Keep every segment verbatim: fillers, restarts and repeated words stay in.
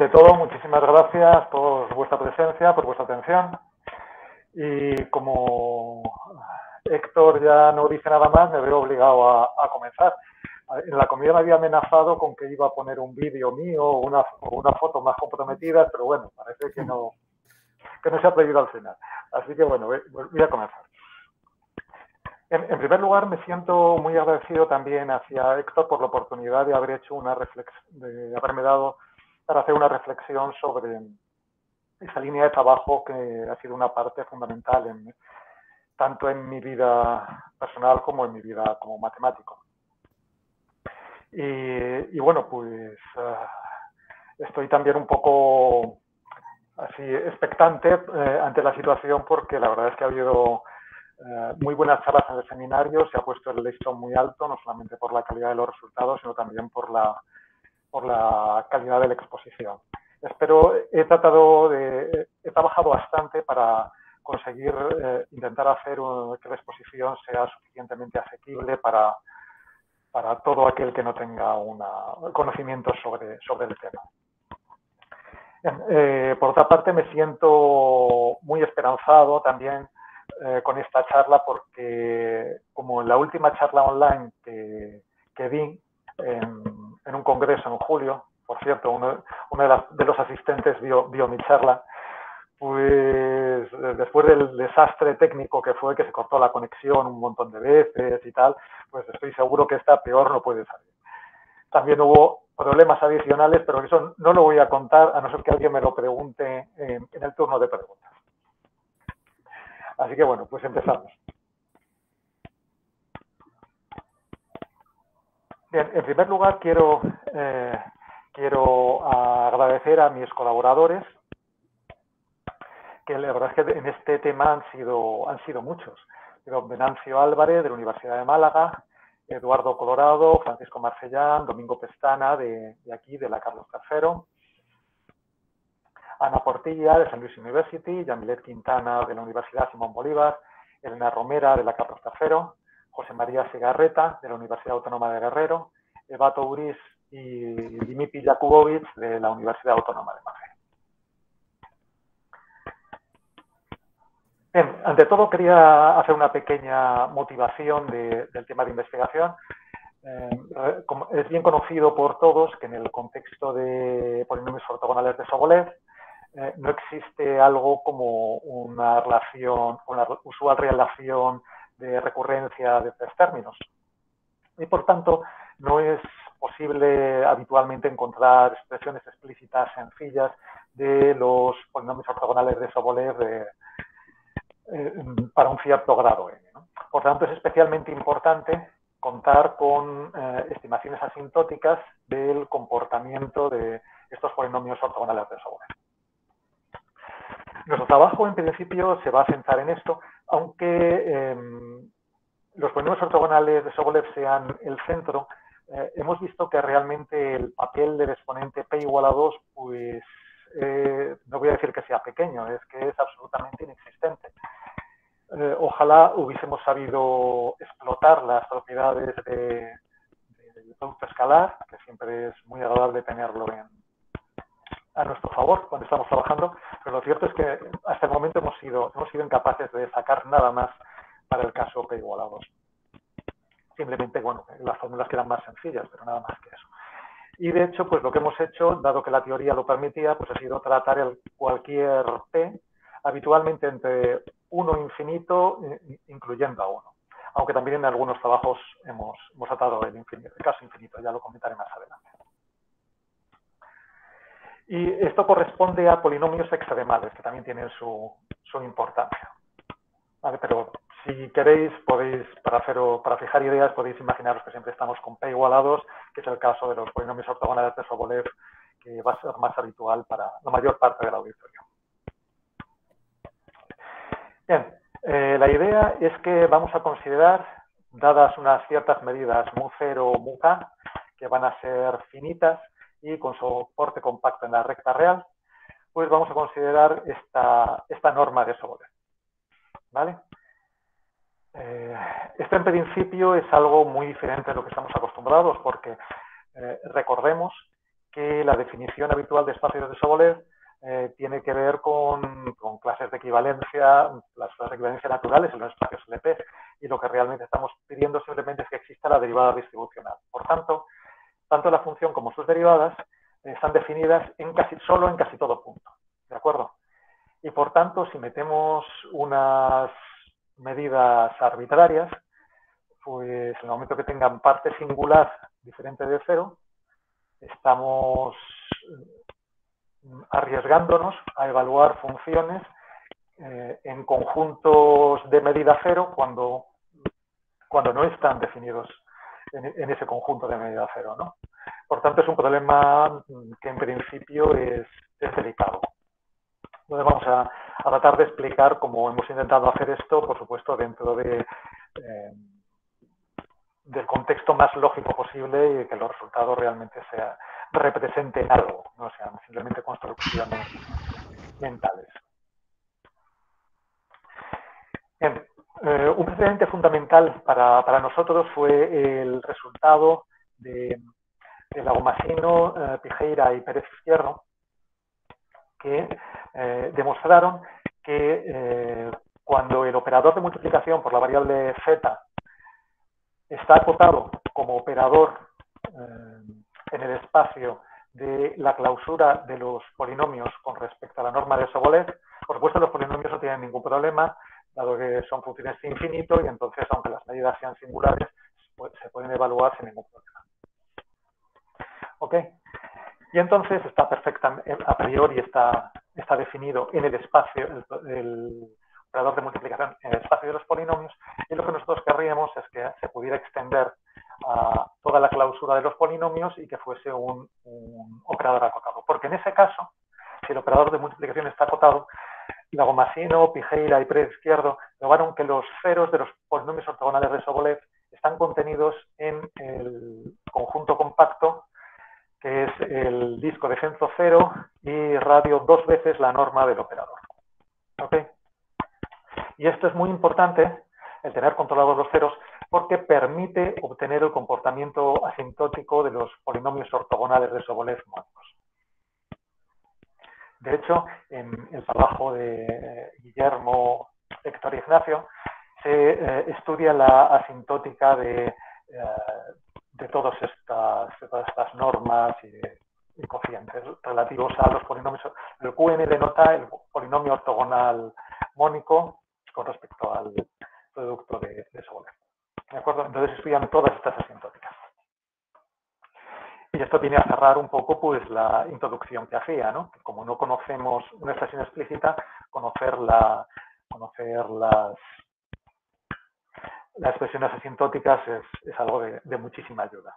De todo, muchísimas gracias por vuestra presencia, por vuestra atención. Y como Héctor ya no dice nada más, me veo obligado a, a comenzar. En la comida me había amenazado con que iba a poner un vídeo mío o una, o una foto más comprometida, pero bueno, parece que no, que no se ha atrevido al final. Así que bueno, voy a comenzar. En, en primer lugar, me siento muy agradecido también hacia Héctor por la oportunidad de haber hecho una reflexión, de haberme dado para hacer una reflexión sobre esa línea de trabajo que ha sido una parte fundamental en, tanto en mi vida personal como en mi vida como matemático. Y, y bueno, pues uh, estoy también un poco así expectante eh, ante la situación, porque la verdad es que ha habido eh, muy buenas charlas en el seminario, se ha puesto el listón muy alto, no solamente por la calidad de los resultados, sino también por la, por la calidad de la exposición. Espero, he tratado de, he trabajado bastante para conseguir eh, intentar hacer un, que la exposición sea suficientemente asequible para, para todo aquel que no tenga una, conocimiento sobre, sobre el tema. Bien, eh, por otra parte, me siento muy esperanzado también eh, con esta charla, porque como en la última charla online que, que di en, en un congreso en julio, por cierto, uno, uno de, las, de los asistentes vio, vio mi charla, pues después del desastre técnico que fue, que se cortó la conexión un montón de veces y tal, pues estoy seguro que esta peor no puede salir. También hubo problemas adicionales, pero eso no lo voy a contar, a no ser que alguien me lo pregunte en, en el turno de preguntas. Así que bueno, pues empezamos. Bien, en primer lugar quiero, eh, quiero agradecer a mis colaboradores, que la verdad es que en este tema han sido, han sido muchos. Pero Venancio Álvarez, de la Universidad de Málaga, Eduardo Colorado, Francisco Marcellán, Domingo Pestana, de, de aquí, de la Carlos tercero, Ana Portilla, de San Luis University, Yamilet Quintana, de la Universidad Simón Bolívar, Elena Romera, de la Carlos tercero, José María Segarreta, de la Universidad Autónoma de Guerrero, Eva Touris y Dimipi Jakubovic, de la Universidad Autónoma de Madrid. Bien, ante todo quería hacer una pequeña motivación de, del tema de investigación. Eh, como es bien conocido por todos que en el contexto de polinomios ortogonales de Sobolev eh, no existe algo como una relación, una usual relación de recurrencia de tres términos. Y por tanto, no es posible habitualmente encontrar expresiones explícitas sencillas de los polinomios ortogonales de Sobolev de, eh, para un cierto grado n, ¿no? Por tanto, es especialmente importante contar con eh, estimaciones asintóticas del comportamiento de estos polinomios ortogonales de Sobolev. Nuestro trabajo, en principio, se va a centrar en esto, aunque eh, los polinomios ortogonales de Sobolev sean el centro, eh, hemos visto que realmente el papel del exponente p igual a dos, pues eh, no voy a decir que sea pequeño, es que es absolutamente inexistente. Eh, ojalá hubiésemos sabido explotar las propiedades de, de, del producto escalar, que siempre es muy agradable tenerlo en, a nuestro favor cuando estamos trabajando, pero lo cierto es que hasta el momento hemos sido, hemos sido incapaces de sacar nada más para el caso p igual a dos. Simplemente, bueno, las fórmulas quedan más sencillas, pero nada más que eso. Y de hecho, pues lo que hemos hecho, dado que la teoría lo permitía, pues ha sido tratar el cualquier p, habitualmente entre uno infinito, incluyendo a uno. Aunque también en algunos trabajos hemos, hemos tratado el, infinito, el caso infinito, ya lo comentaré más adelante. Y esto corresponde a polinomios hexadecimales, que también tienen su, su importancia. ¿Vale? Pero si queréis, podéis, para, hacer, para fijar ideas, podéis imaginaros que siempre estamos con p igual a dos, que es el caso de los polinomios ortogonales de Sobolev, que va a ser más habitual para la mayor parte del auditorio. Bien, eh, la idea es que vamos a considerar, dadas unas ciertas medidas mu cero o mu k, que van a ser finitas y con soporte compacto en la recta real, pues vamos a considerar esta, esta norma de Sobolev. ¿Vale? Eh, esto en principio es algo muy diferente de lo que estamos acostumbrados, porque eh, recordemos que la definición habitual de espacios de Sobolev eh, tiene que ver con, con clases de equivalencia, las clases de equivalencia naturales en los espacios L P, y lo que realmente estamos pidiendo simplemente es que exista la derivada distribucional. Por tanto, tanto la función como sus derivadas eh, están definidas en casi, solo en casi todo punto. ¿De acuerdo? Y por tanto, si metemos unas medidas arbitrarias, pues en el momento que tengan parte singular diferente de cero, estamos arriesgándonos a evaluar funciones eh, en conjuntos de medida cero cuando, cuando no están definidos en, en ese conjunto de medida cero, ¿no? Por tanto, es un problema que en principio es, es delicado. Entonces vamos a, a tratar de explicar cómo hemos intentado hacer esto, por supuesto, dentro de, eh, del contexto más lógico posible y que los resultados realmente sea, representen algo, no sean simplemente construcciones mentales. Bien, eh, un precedente fundamental para, para nosotros fue el resultado de, de Lagomasino, eh, Pijeira y Pérez Izquierdo, que eh, demostraron que eh, cuando el operador de multiplicación por la variable z está acotado como operador eh, en el espacio de la clausura de los polinomios con respecto a la norma de Sobolev, por supuesto los polinomios no tienen ningún problema, dado que son funciones de infinito y entonces, aunque las medidas sean singulares, pues, se pueden evaluar sin ningún problema. ¿Ok? Y entonces está perfecta, a priori está, está definido en el espacio, el, el operador de multiplicación en el espacio de los polinomios, y lo que nosotros querríamos es que se pudiera extender a toda la clausura de los polinomios y que fuese un, un operador acotado. Porque en ese caso, si el operador de multiplicación está acotado, Lagomasino, Pijeira y Pérez Izquierdo probaron que los ceros de los polinomios ortogonales de Sobolev están contenidos en el conjunto compacto que es el disco de censo cero y radio dos veces la norma del operador. ¿Ok? Y esto es muy importante, el tener controlados los ceros, porque permite obtener el comportamiento asintótico de los polinomios ortogonales de Sobolev mónicos. De hecho, en el trabajo de Guillermo, Héctor y Ignacio, se eh, estudia la asintótica de, eh, de, todas estas, de todas estas normas y, de, y cocientes relativos a los polinomios. El Q N denota el polinomio ortogonal mónico con respecto al producto de, de Sobolev. ¿De acuerdo? Entonces estudian todas estas asintóticas. Y esto viene a cerrar un poco pues, la introducción que hacía, ¿no? Como no conocemos una expresión explícita, conocer, la, conocer las, las expresiones asintóticas es, es algo de, de muchísima ayuda.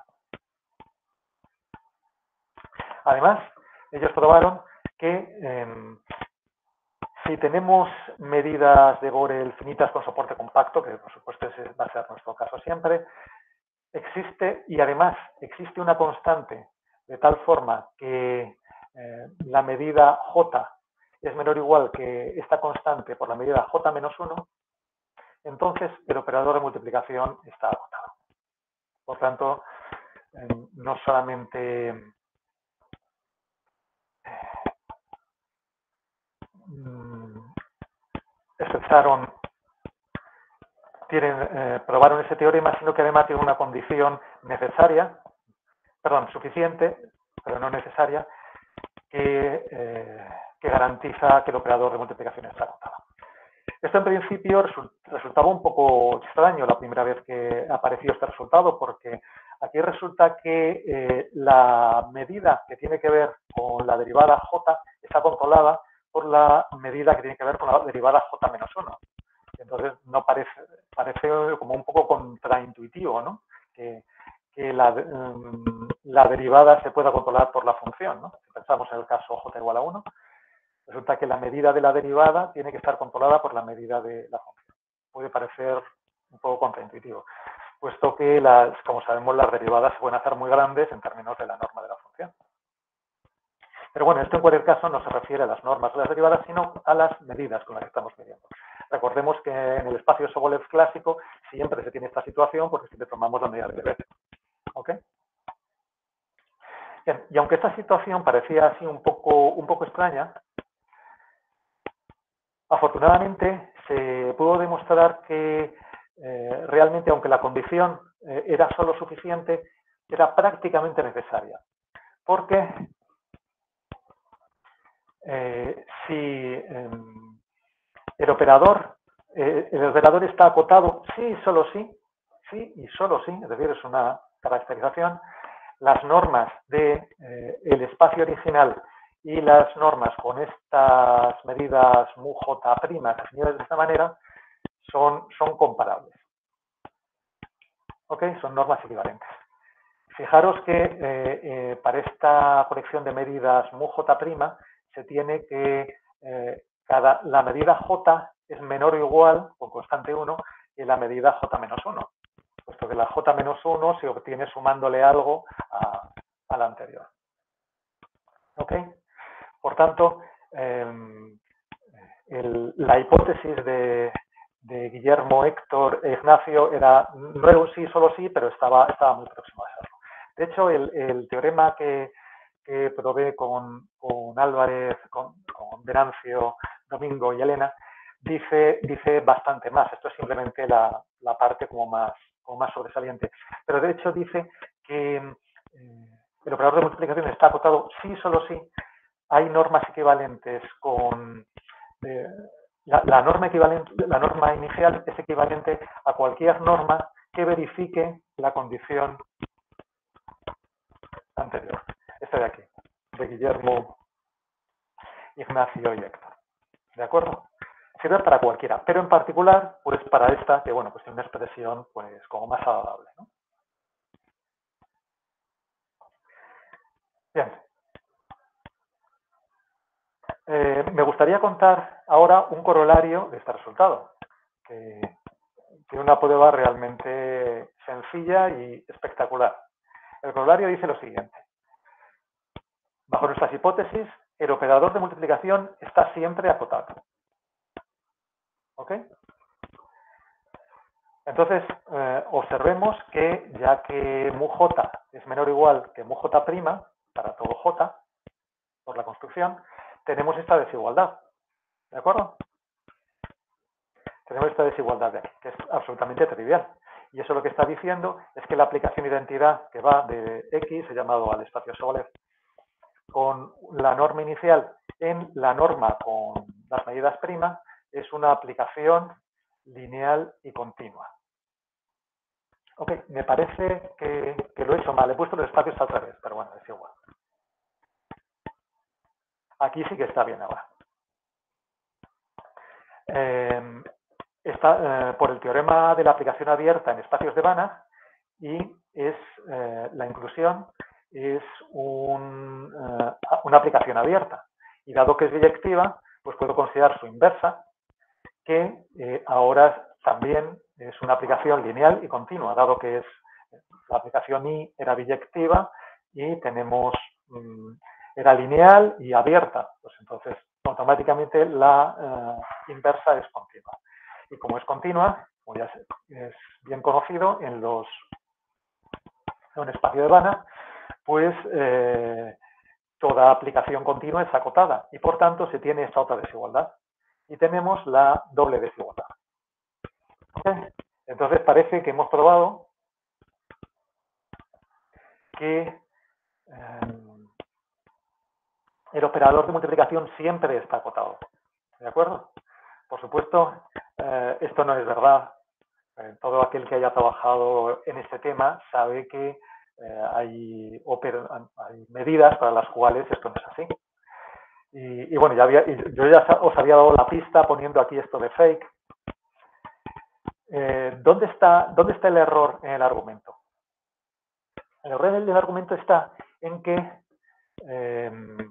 Además, ellos probaron que eh, si tenemos medidas de Borel finitas con soporte compacto, que por supuesto ese va a ser nuestro caso siempre, existe, y además existe una constante de tal forma que eh, la medida J es menor o igual que esta constante por la medida J menos uno, entonces el operador de multiplicación está agotado. Por tanto, eh, no solamente eh, expresaron, tienen, eh, probaron ese teorema, sino que además tiene una condición necesaria, perdón, suficiente, pero no necesaria, que, eh, que garantiza que el operador de multiplicación está agotado. Esto en principio resultaba un poco extraño la primera vez que apareció este resultado, porque aquí resulta que eh, la medida que tiene que ver con la derivada J está controlada por la medida que tiene que ver con la derivada J menos uno. Entonces no parece, parece como un poco contraintuitivo, ¿no? Que, que la, um, la derivada se pueda controlar por la función, ¿no? Si pensamos en el caso J igual a uno, resulta que la medida de la derivada tiene que estar controlada por la medida de la función. Puede parecer un poco contraintuitivo, puesto que, las, como sabemos, las derivadas se pueden hacer muy grandes en términos de la norma de la función. Pero bueno, esto en cualquier caso no se refiere a las normas de las derivadas, sino a las medidas con las que estamos midiendo. Recordemos que en el espacio Sobolev clásico siempre se tiene esta situación porque siempre tomamos la medida de B. ¿Ok? Bien, y aunque esta situación parecía así un poco, un poco extraña, afortunadamente se pudo demostrar que eh, realmente, aunque la condición eh, era solo suficiente, era prácticamente necesaria. Porque eh, si eh, el operador, eh, el operador está acotado, sí, solo sí, sí y solo sí, es decir, es una caracterización, las normas del de, eh, espacio original y las normas con estas medidas mu j' definidas de esta manera son, son comparables. ¿Ok? Son normas equivalentes. Fijaros que eh, eh, para esta colección de medidas mu j' se tiene que eh, cada, la medida j es menor o igual, con constante uno, y la medida j menos uno, puesto que la j menos uno se obtiene sumándole algo a, a la anterior. ¿Ok? Por tanto, eh, el, la hipótesis de, de Guillermo, Héctor e Ignacio era, no era un sí, solo sí, pero estaba, estaba muy próximo a serlo. De hecho, el, el teorema que, que probé con, con Álvarez, con, con Venancio, Domingo y Elena, dice, dice bastante más. Esto es simplemente la, la parte como más, como más sobresaliente. Pero de hecho dice que eh, el operador de multiplicación está acotado sí, solo sí. Hay normas equivalentes con... Eh, la, la, norma equivalente, la norma inicial es equivalente a cualquier norma que verifique la condición anterior. Esta de aquí, de Guillermo, Ignacio y Héctor. ¿De acuerdo? Sirve para cualquiera, pero en particular, pues para esta, que bueno, pues tiene una expresión pues como más agradable, ¿no? Bien. Eh, me gustaría contar ahora un corolario de este resultado, que tiene una prueba realmente sencilla y espectacular. El corolario dice lo siguiente. Bajo nuestras hipótesis, el operador de multiplicación está siempre acotado. ¿Ok? Entonces, eh, observemos que ya que mu j es menor o igual que mu j' para todo j, por la construcción, tenemos esta desigualdad. ¿De acuerdo? Tenemos esta desigualdad de aquí, que es absolutamente trivial. Y eso lo que está diciendo es que la aplicación identidad que va de X, he llamado al espacio Sobolev, con la norma inicial en la norma con las medidas prima, es una aplicación lineal y continua. Ok, me parece que, que lo he hecho mal, he puesto los espacios al revés, pero bueno, es igual. Aquí sí que está bien ahora. Eh, está eh, por el teorema de la aplicación abierta en espacios de Banach, y es eh, la inclusión es un, eh, una aplicación abierta. Y dado que es biyectiva, pues puedo considerar su inversa, que eh, ahora también es una aplicación lineal y continua, dado que es la aplicación I era biyectiva y tenemos mmm, era lineal y abierta, pues entonces automáticamente la eh, inversa es continua. Y como es continua, como ya es bien conocido en los en un espacio de Banach, pues eh, toda aplicación continua es acotada y por tanto se tiene esta otra desigualdad. Y tenemos la doble desigualdad. ¿Okay? Entonces parece que hemos probado que eh, el operador de multiplicación siempre está acotado. ¿De acuerdo? Por supuesto, eh, esto no es verdad. Eh, todo aquel que haya trabajado en este tema sabe que eh, hay, hay medidas para las cuales esto no es así. Y, y bueno, ya había, yo ya os había dado la pista poniendo aquí esto de fake. Eh, ¿dónde, está, ¿Dónde está el error en el argumento? El error en el argumento está en que eh,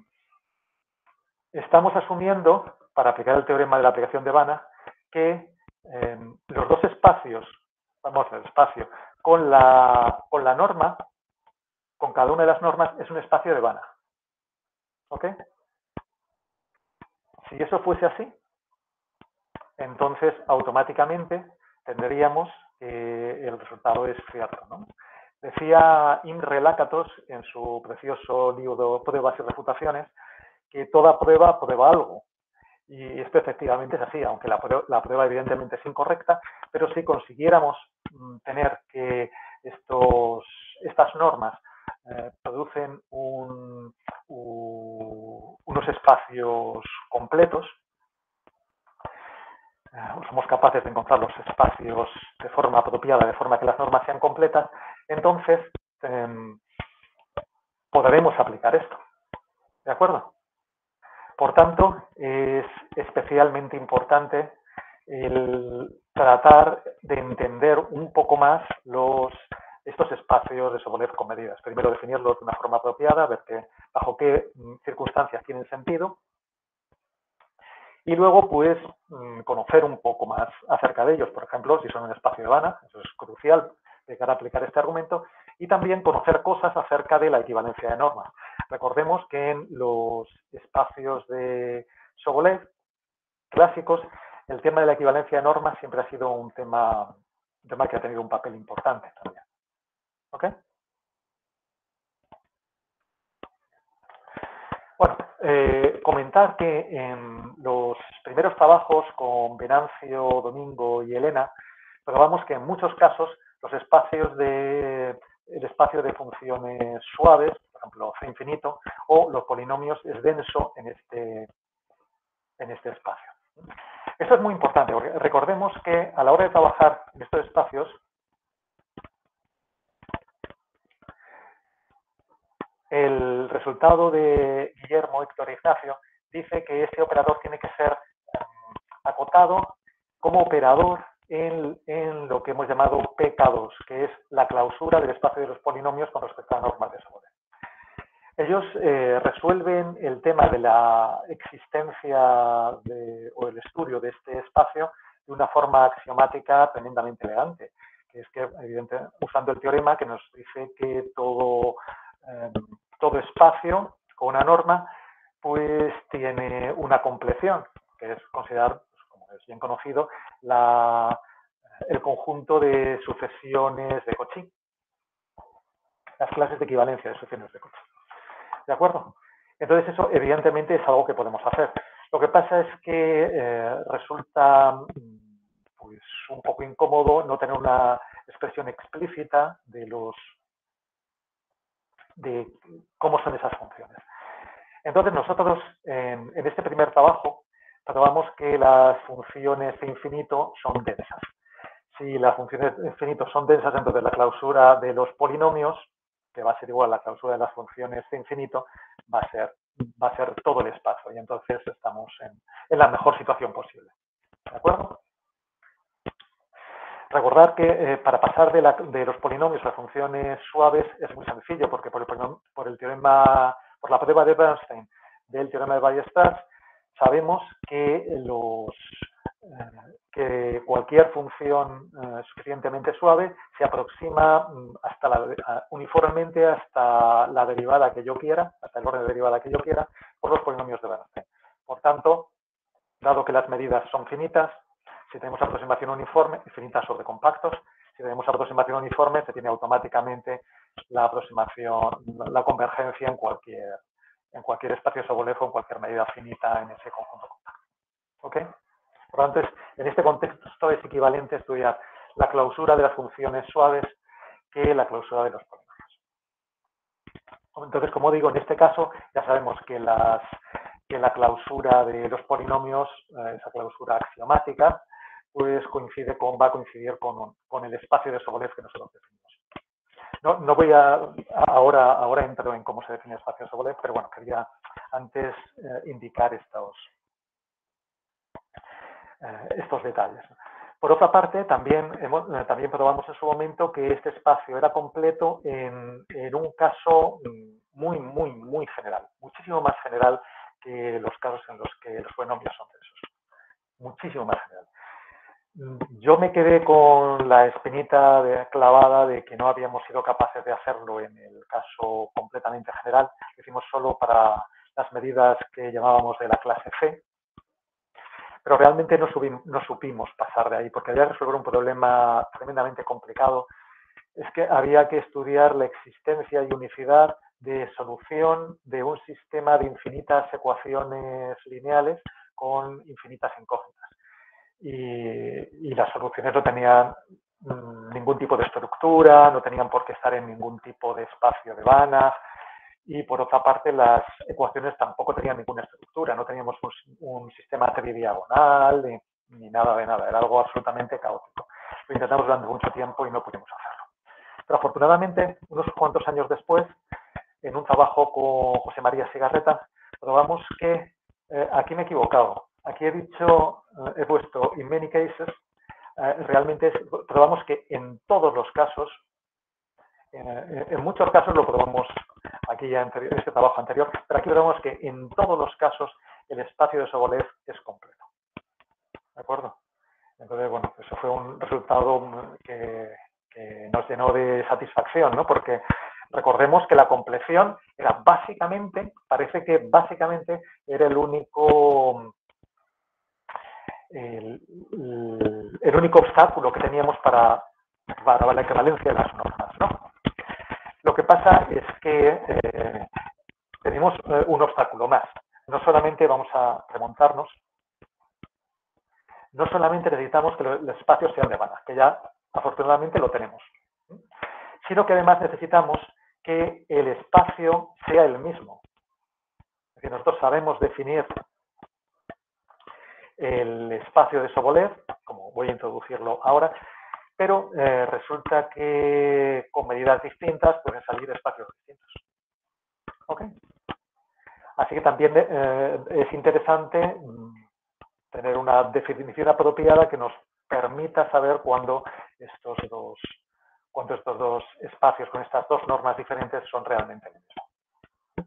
estamos asumiendo, para aplicar el teorema de la aplicación de Banach, que eh, los dos espacios, vamos, el espacio, con la, con la norma, con cada una de las normas, es un espacio de Banach. ¿Ok? Si eso fuese así, entonces automáticamente tendríamos que el resultado es cierto, ¿no? Decía Imre Lakatos en su precioso libro Pruebas y Refutaciones que toda prueba prueba algo. Y esto efectivamente es así, aunque la prueba, la prueba evidentemente es incorrecta, pero si consiguiéramos tener que estos, estas normas eh, producen un, un, unos espacios completos, eh, somos capaces de encontrar los espacios de forma apropiada, de forma que las normas sean completas, entonces eh, podremos aplicar esto. ¿De acuerdo? Por tanto, es especialmente importante el tratar de entender un poco más los, estos espacios de Sobolev con medidas. Primero definirlos de una forma apropiada, ver que, bajo qué circunstancias tienen sentido, y luego pues conocer un poco más acerca de ellos, por ejemplo, si son un espacio de Banach, eso es crucial de cara a aplicar este argumento, y también conocer cosas acerca de la equivalencia de normas. Recordemos que en los espacios de Sobolev clásicos, el tema de la equivalencia de normas siempre ha sido un tema, un tema que ha tenido un papel importante también. ¿Ok? Bueno, eh, comentar que en los primeros trabajos con Venancio, Domingo y Elena, probamos que en muchos casos los espacios de el espacio de funciones suaves, por ejemplo, C infinito, o los polinomios es denso en este, en este espacio. Esto es muy importante, porque recordemos que a la hora de trabajar en estos espacios, el resultado de Guillermo, Héctor e Ignacio dice que ese operador tiene que ser acotado como operador en, en lo que hemos llamado P K dos, que es la clausura del espacio de los polinomios con respecto a normas de Sobolev. Ellos eh, resuelven el tema de la existencia de, o el estudio de este espacio de una forma axiomática tremendamente elegante, que es que, evidentemente, usando el teorema que nos dice que todo, eh, todo espacio con una norma pues tiene una compleción, que es considerar, pues, como es bien conocido, la, el conjunto de sucesiones de Cauchy, las clases de equivalencia de sucesiones de Cauchy. ¿De acuerdo? Entonces eso evidentemente es algo que podemos hacer. Lo que pasa es que eh, resulta pues, un poco incómodo no tener una expresión explícita de los de cómo son esas funciones. Entonces nosotros en, en este primer trabajo probamos que las funciones de infinito son densas. Si las funciones de infinito son densas, entonces la clausura de los polinomios, que va a ser igual a la clausura de las funciones de infinito, va a ser, va a ser todo el espacio. Y entonces estamos en, en la mejor situación posible. ¿De acuerdo? Recordar que eh, para pasar de, la, de los polinomios a funciones suaves es muy sencillo, porque por el, por el teorema, por la prueba de Bernstein del teorema de Weierstrass, sabemos que los que cualquier función uh, suficientemente suave se aproxima hasta la, uh, uniformemente hasta la derivada que yo quiera, hasta el orden de derivada que yo quiera, por los polinomios de Bernstein. Por tanto, dado que las medidas son finitas, si tenemos aproximación uniforme, finitas sobre compactos, si tenemos aproximación uniforme, se tiene automáticamente la aproximación, la convergencia en cualquier, en cualquier espacio Sobolev o en cualquier medida finita en ese conjunto compacto. ¿Ok? Por lo tanto, en este contexto es equivalente estudiar la clausura de las funciones suaves que la clausura de los polinomios. Entonces, como digo, en este caso ya sabemos que, las, que la clausura de los polinomios, esa clausura axiomática, pues coincide con, va a coincidir con, con el espacio de Sobolev que nosotros definimos. No, no voy a, ahora, ahora entro en cómo se define el espacio de Sobolev, pero bueno, quería antes eh, indicar estos, estos detalles. Por otra parte, también, hemos, también probamos en su momento que este espacio era completo en, en un caso muy, muy, muy general, muchísimo más general que los casos en los que los polinomios son densos. Muchísimo más general. Yo me quedé con la espinita de, clavada de que no habíamos sido capaces de hacerlo en el caso completamente general, lo hicimos solo para las medidas que llamábamos de la clase C, pero realmente no, subimos, no supimos pasar de ahí, porque había que resolver un problema tremendamente complicado es que había que estudiar la existencia y unicidad de solución de un sistema de infinitas ecuaciones lineales con infinitas incógnitas. Y, y las soluciones no tenían mmm, ningún tipo de estructura, no tenían por qué estar en ningún tipo de espacio de Banach, y por otra parte las ecuaciones tampoco tenían ninguna estructura, no teníamos un, un sistema tridiagonal ni, ni nada de nada, era algo absolutamente caótico. Lo intentamos durante mucho tiempo y no pudimos hacerlo. Pero afortunadamente, unos cuantos años después, en un trabajo con José María Segarreta, probamos que, eh, aquí me he equivocado, aquí he dicho, eh, he puesto in many cases, eh, realmente es, probamos que en todos los casos, eh, en muchos casos lo probamos aquí ya en este trabajo anterior, pero aquí probamos que en todos los casos el espacio de Sobolev es completo. ¿De acuerdo? Entonces, bueno, eso fue un resultado que, que nos llenó de satisfacción, ¿no? Porque recordemos que la compleción era básicamente, parece que básicamente era el único, el, el, el único obstáculo que teníamos para, para la equivalencia de las normas, ¿no? Lo que pasa es que eh, tenemos eh, un obstáculo más. No solamente vamos a remontarnos, no solamente necesitamos que los espacios sean de Banach, que ya afortunadamente lo tenemos, sino que además necesitamos que el espacio sea el mismo. Es decir, nosotros sabemos definir el espacio de Sobolev, como voy a introducirlo ahora, pero eh, resulta que con medidas distintas pueden salir espacios distintos. ¿Ok? Así que también eh, es interesante tener una definición apropiada que nos permita saber cuándo estos dos, cuándo estos dos espacios con estas dos normas diferentes son realmente el mismo.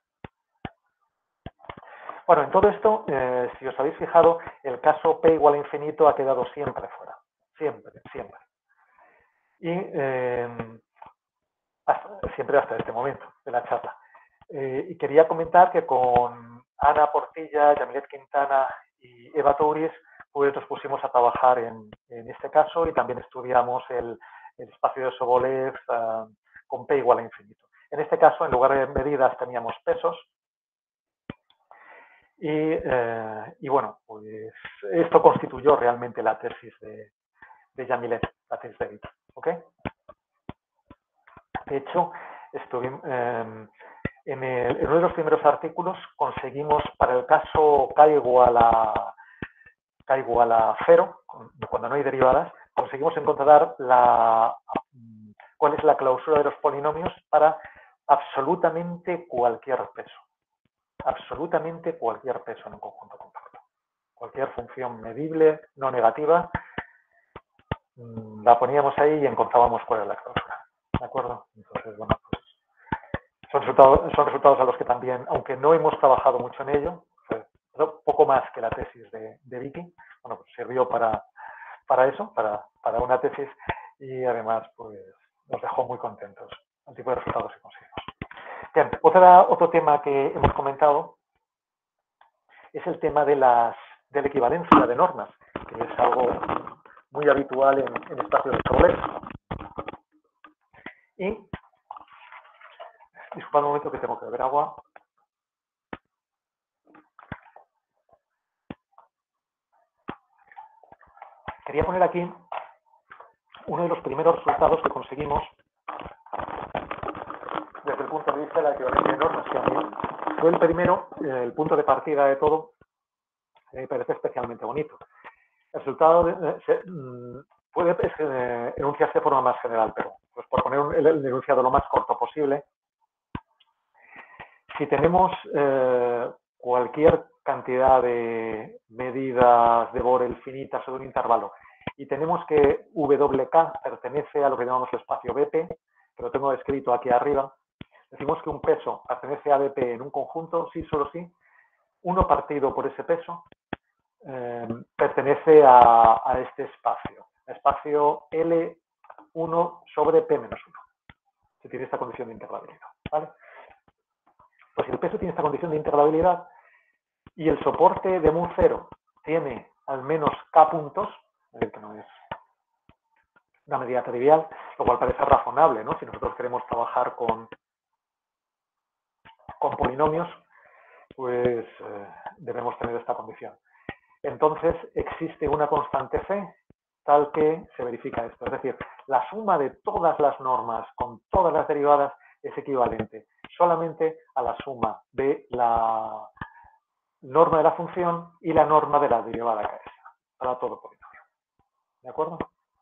Bueno, en todo esto, eh, si os habéis fijado, el caso P igual a infinito ha quedado siempre fuera. Siempre, siempre. Y eh, hasta, siempre hasta este momento de la charla. Eh, y quería comentar que con Ana Portilla, Yamilet Quintana y Eva Touris, pues nos pusimos a trabajar en, en este caso y también estudiamos el, el espacio de Sobolev uh, con P igual a infinito. En este caso, en lugar de medidas, teníamos pesos. Y, eh, y bueno, pues esto constituyó realmente la tesis de, de Yamilet, la tesis de Vita. ¿Ok? De hecho, estuvimos... Eh, En, el, en uno de los primeros artículos conseguimos, para el caso K igual a, K igual a cero, cuando no hay derivadas, conseguimos encontrar la, cuál es la clausura de los polinomios para absolutamente cualquier peso. Absolutamente cualquier peso en un conjunto compacto. Cualquier función medible, no negativa, la poníamos ahí y encontrábamos cuál es la clausura. ¿De acuerdo? Entonces, bueno, pues Son resultados, son resultados a los que también, aunque no hemos trabajado mucho en ello, poco más que la tesis de, de Vicky, bueno, pues sirvió para, para eso, para, para una tesis, y además pues nos dejó muy contentos el tipo de resultados que conseguimos. Bien, otra, otro tema que hemos comentado es el tema de, las, de la equivalencia de normas, que es algo muy habitual en, en espacios de Sobolev. Y disculpad un momento que tengo que beber agua. Quería poner aquí uno de los primeros resultados que conseguimos desde el punto de vista de la equivalencia de normas, que a mí fue el primero, el punto de partida de todo, me parece especialmente bonito. El resultado de, se, puede eh, enunciarse de forma más general, pero pues por poner un, el, el enunciado lo más corto posible, si tenemos eh, cualquier cantidad de medidas de Borel finitas sobre un intervalo y tenemos que W K pertenece a lo que llamamos el espacio B P, que lo tengo escrito aquí arriba, decimos que un peso pertenece a B P en un conjunto, sí, solo sí, uno partido por ese peso eh, pertenece a, a este espacio, espacio L uno sobre P menos uno, si tiene esta condición de integrabilidad, ¿vale? Pues si el peso tiene esta condición de integrabilidad y el soporte de mu cero tiene al menos K puntos, es decir, que no es, una medida trivial, lo cual parece razonable, ¿no? Si nosotros queremos trabajar con, con polinomios, pues eh, debemos tener esta condición. Entonces, existe una constante C tal que se verifica esto. Es decir, la suma de todas las normas con todas las derivadas es equivalente solamente a la suma de la norma de la función y la norma de la derivada que es para todo polinomio. ¿De acuerdo?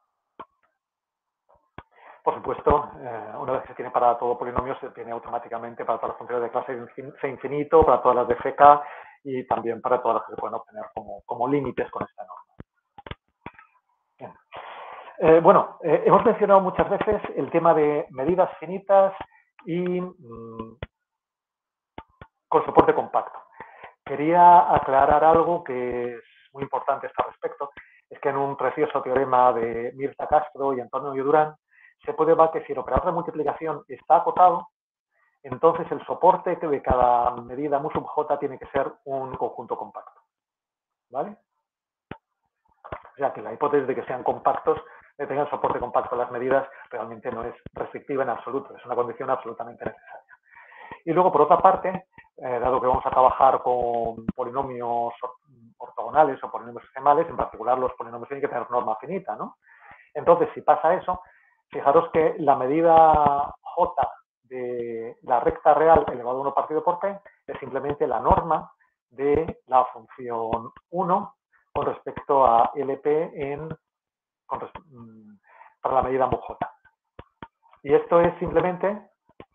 Por supuesto, eh, una vez que se tiene para todo polinomio, se tiene automáticamente para todas las funciones de clase C infinito, para todas las de F K y también para todas las que se pueden obtener como, como límites con esta norma. Bien. Eh, bueno, eh, hemos mencionado muchas veces el tema de medidas finitas y mmm, con soporte compacto. Quería aclarar algo que es muy importante a este respecto, es que en un precioso teorema de Mirta Castro y Antonio Durán se puede ver que si el operador de multiplicación está acotado, entonces el soporte de cada medida mu sub j tiene que ser un conjunto compacto. ¿Vale? O sea que la hipótesis de que sean compactos, de tengan soporte compacto las medidas, realmente no es restrictiva en absoluto, es una condición absolutamente necesaria. Y luego, por otra parte, eh, dado que vamos a trabajar con polinomios ortogonales o polinomios decimales, en particular los polinomios tienen que tener norma finita, ¿no? Entonces, si pasa eso, fijaros que la medida j de la recta real elevado a uno partido por p es simplemente la norma de la función uno con respecto a L P en, con, para la medida mu j. Y esto es simplemente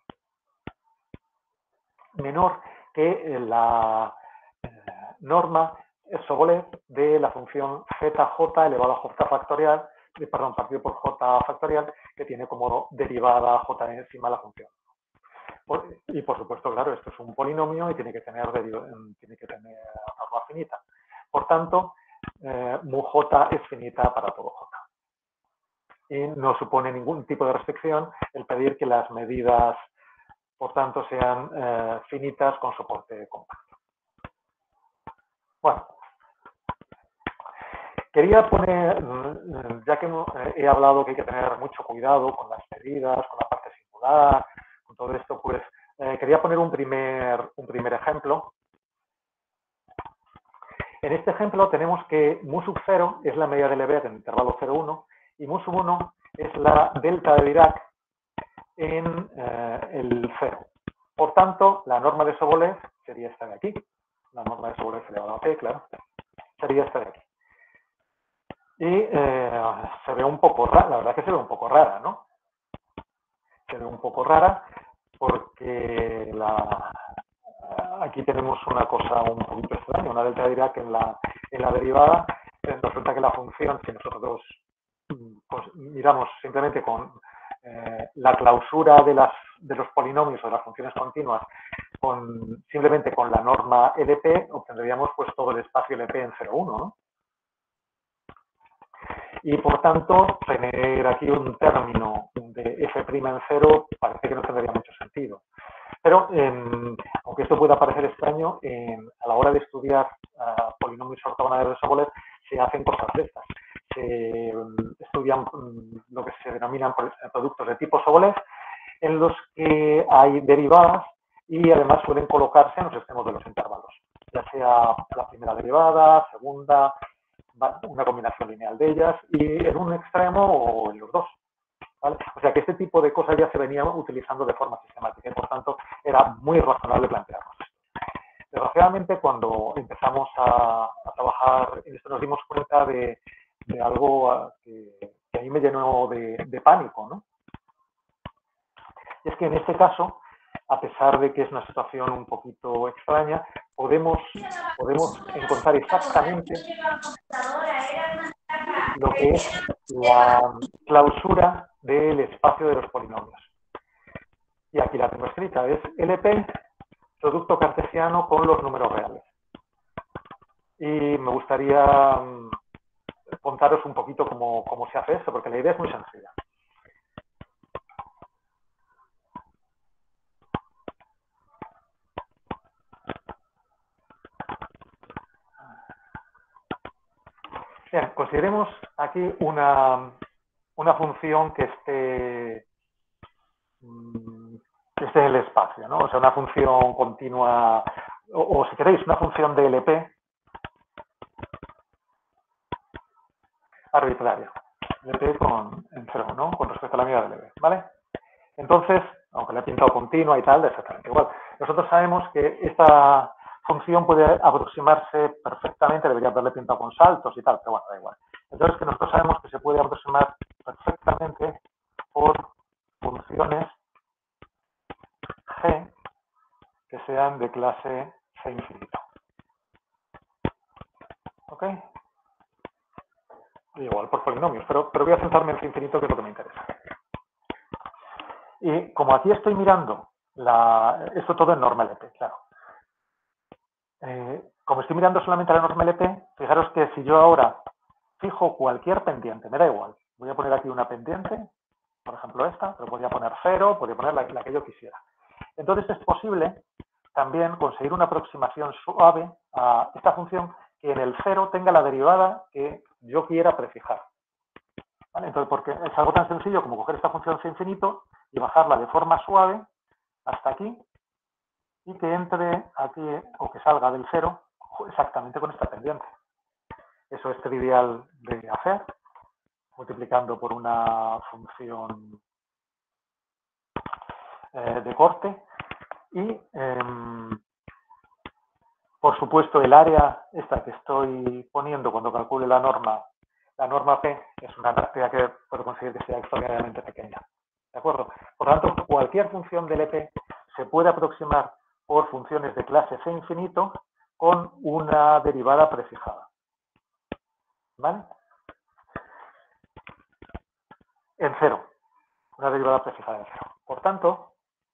menor que la eh, norma Sobolev de la función zj elevado a j factorial, perdón, partido por j factorial, que tiene como derivada j encima la función. Y por supuesto, claro, esto es un polinomio y tiene que tener, tiene que tener norma finita. Por tanto, eh, mu j es finita para todo j. Y no supone ningún tipo de restricción el pedir que las medidas, por tanto, sean eh, finitas con soporte compacto. Bueno, quería poner, ya que he hablado que hay que tener mucho cuidado con las medidas, con la parte singular, con todo esto, pues eh, quería poner un primer, un primer ejemplo. En este ejemplo tenemos que mu sub cero es la medida de Lebesgue en el intervalo cero uno y mu sub uno es la delta de Dirac en eh, el cero. Por tanto, la norma de Sobolev sería esta de aquí. La norma de Sobolev elevado a p, claro, sería esta de aquí. Y eh, se ve un poco rara, la verdad es que se ve un poco rara, ¿no? Se ve un poco rara porque la, aquí tenemos una cosa un poquito extraña, una delta de Dirac en la, en la derivada. Resulta que la función, si nosotros pues, miramos simplemente con eh, la clausura de, las, de los polinomios o de las funciones continuas, con, simplemente con la norma L P, obtendríamos pues todo el espacio L P en cero uno, ¿no? Y por tanto, tener aquí un término de f' en cero parece que no tendría mucho sentido. Pero, eh, aunque esto pueda parecer extraño, eh, a la hora de estudiar uh, polinomios ortogonales de Sobolev se hacen cosas de estas. Se um, estudian um, lo que se denominan productos de tipo Sobolev, en los que hay derivadas y además suelen colocarse en los extremos de los intervalos, ya sea la primera derivada, segunda, una combinación lineal de ellas, y en un extremo o en los dos. ¿Vale? O sea que este tipo de cosas ya se venían utilizando de forma sistemática y por tanto era muy razonable plantearnos. Desgraciadamente, cuando empezamos a, a trabajar en esto nos dimos cuenta de, de algo que, que a mí me llenó de, de pánico, ¿no? Y es que en este caso, a pesar de que es una situación un poquito extraña, podemos, podemos encontrar exactamente lo que es la clausura del espacio de los polinomios. Y aquí la tengo escrita, es L P, producto cartesiano con los números reales. Y me gustaría contaros un poquito cómo, cómo se hace esto, porque la idea es muy sencilla. Bien, consideremos aquí una, una función que esté, que esté en el espacio, ¿no? O sea, una función continua, o, o si queréis, una función de L P arbitraria. L P con, en cero, ¿no? Con respecto a la medida de L P, ¿vale? Entonces, aunque le he pintado continua y tal, exactamente igual. Nosotros sabemos que esta función puede aproximarse perfectamente, debería haberle pintado con saltos y tal, pero bueno, da igual. Entonces, que nosotros sabemos que se puede aproximar perfectamente por funciones G que sean de clase C infinito. ¿Ok? Igual por polinomios, pero, pero voy a centrarme en C infinito, que es lo que me interesa. Y como aquí estoy mirando la, esto todo en norma L P, claro. Eh, como estoy mirando solamente la norma L P, fijaros que si yo ahora fijo cualquier pendiente, me da igual, voy a poner aquí una pendiente, por ejemplo esta, pero podría poner cero, podría poner la, la que yo quisiera. Entonces es posible también conseguir una aproximación suave a esta función que en el cero tenga la derivada que yo quiera prefijar. ¿Vale? Entonces, porque es algo tan sencillo como coger esta función C infinito y bajarla de forma suave hasta aquí, y que entre aquí o que salga del cero exactamente con esta pendiente. Eso es trivial de hacer, multiplicando por una función eh, de corte. Y, eh, por supuesto, el área esta que estoy poniendo cuando calcule la norma, la norma P, es una área que puedo conseguir que sea extraordinariamente pequeña. ¿De acuerdo? Por lo tanto, cualquier función del E P se puede aproximar por funciones de clase C infinito con una derivada prefijada. ¿Vale? En cero. Una derivada prefijada en cero. Por tanto,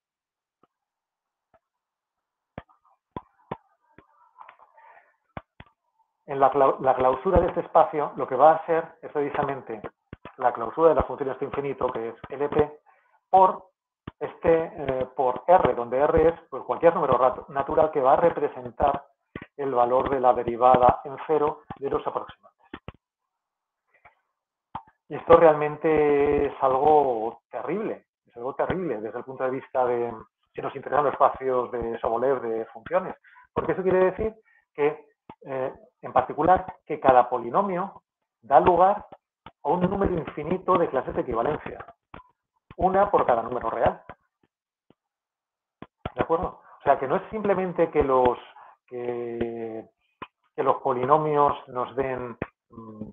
en la, la clausura de este espacio, lo que va a ser es precisamente la clausura de las funciones de infinito, que es L P, por, este, eh, por R, donde R es pues, cualquier número natural que va a representar el valor de la derivada en cero de los aproximantes. Y esto realmente es algo terrible, es algo terrible desde el punto de vista de si nos interesan los espacios de Sobolev de funciones, porque eso quiere decir que, eh, en particular, que cada polinomio da lugar a un número infinito de clases de equivalencia, una por cada número real. ¿De acuerdo? O sea, que no es simplemente que los, que, que los polinomios nos den... Mmm,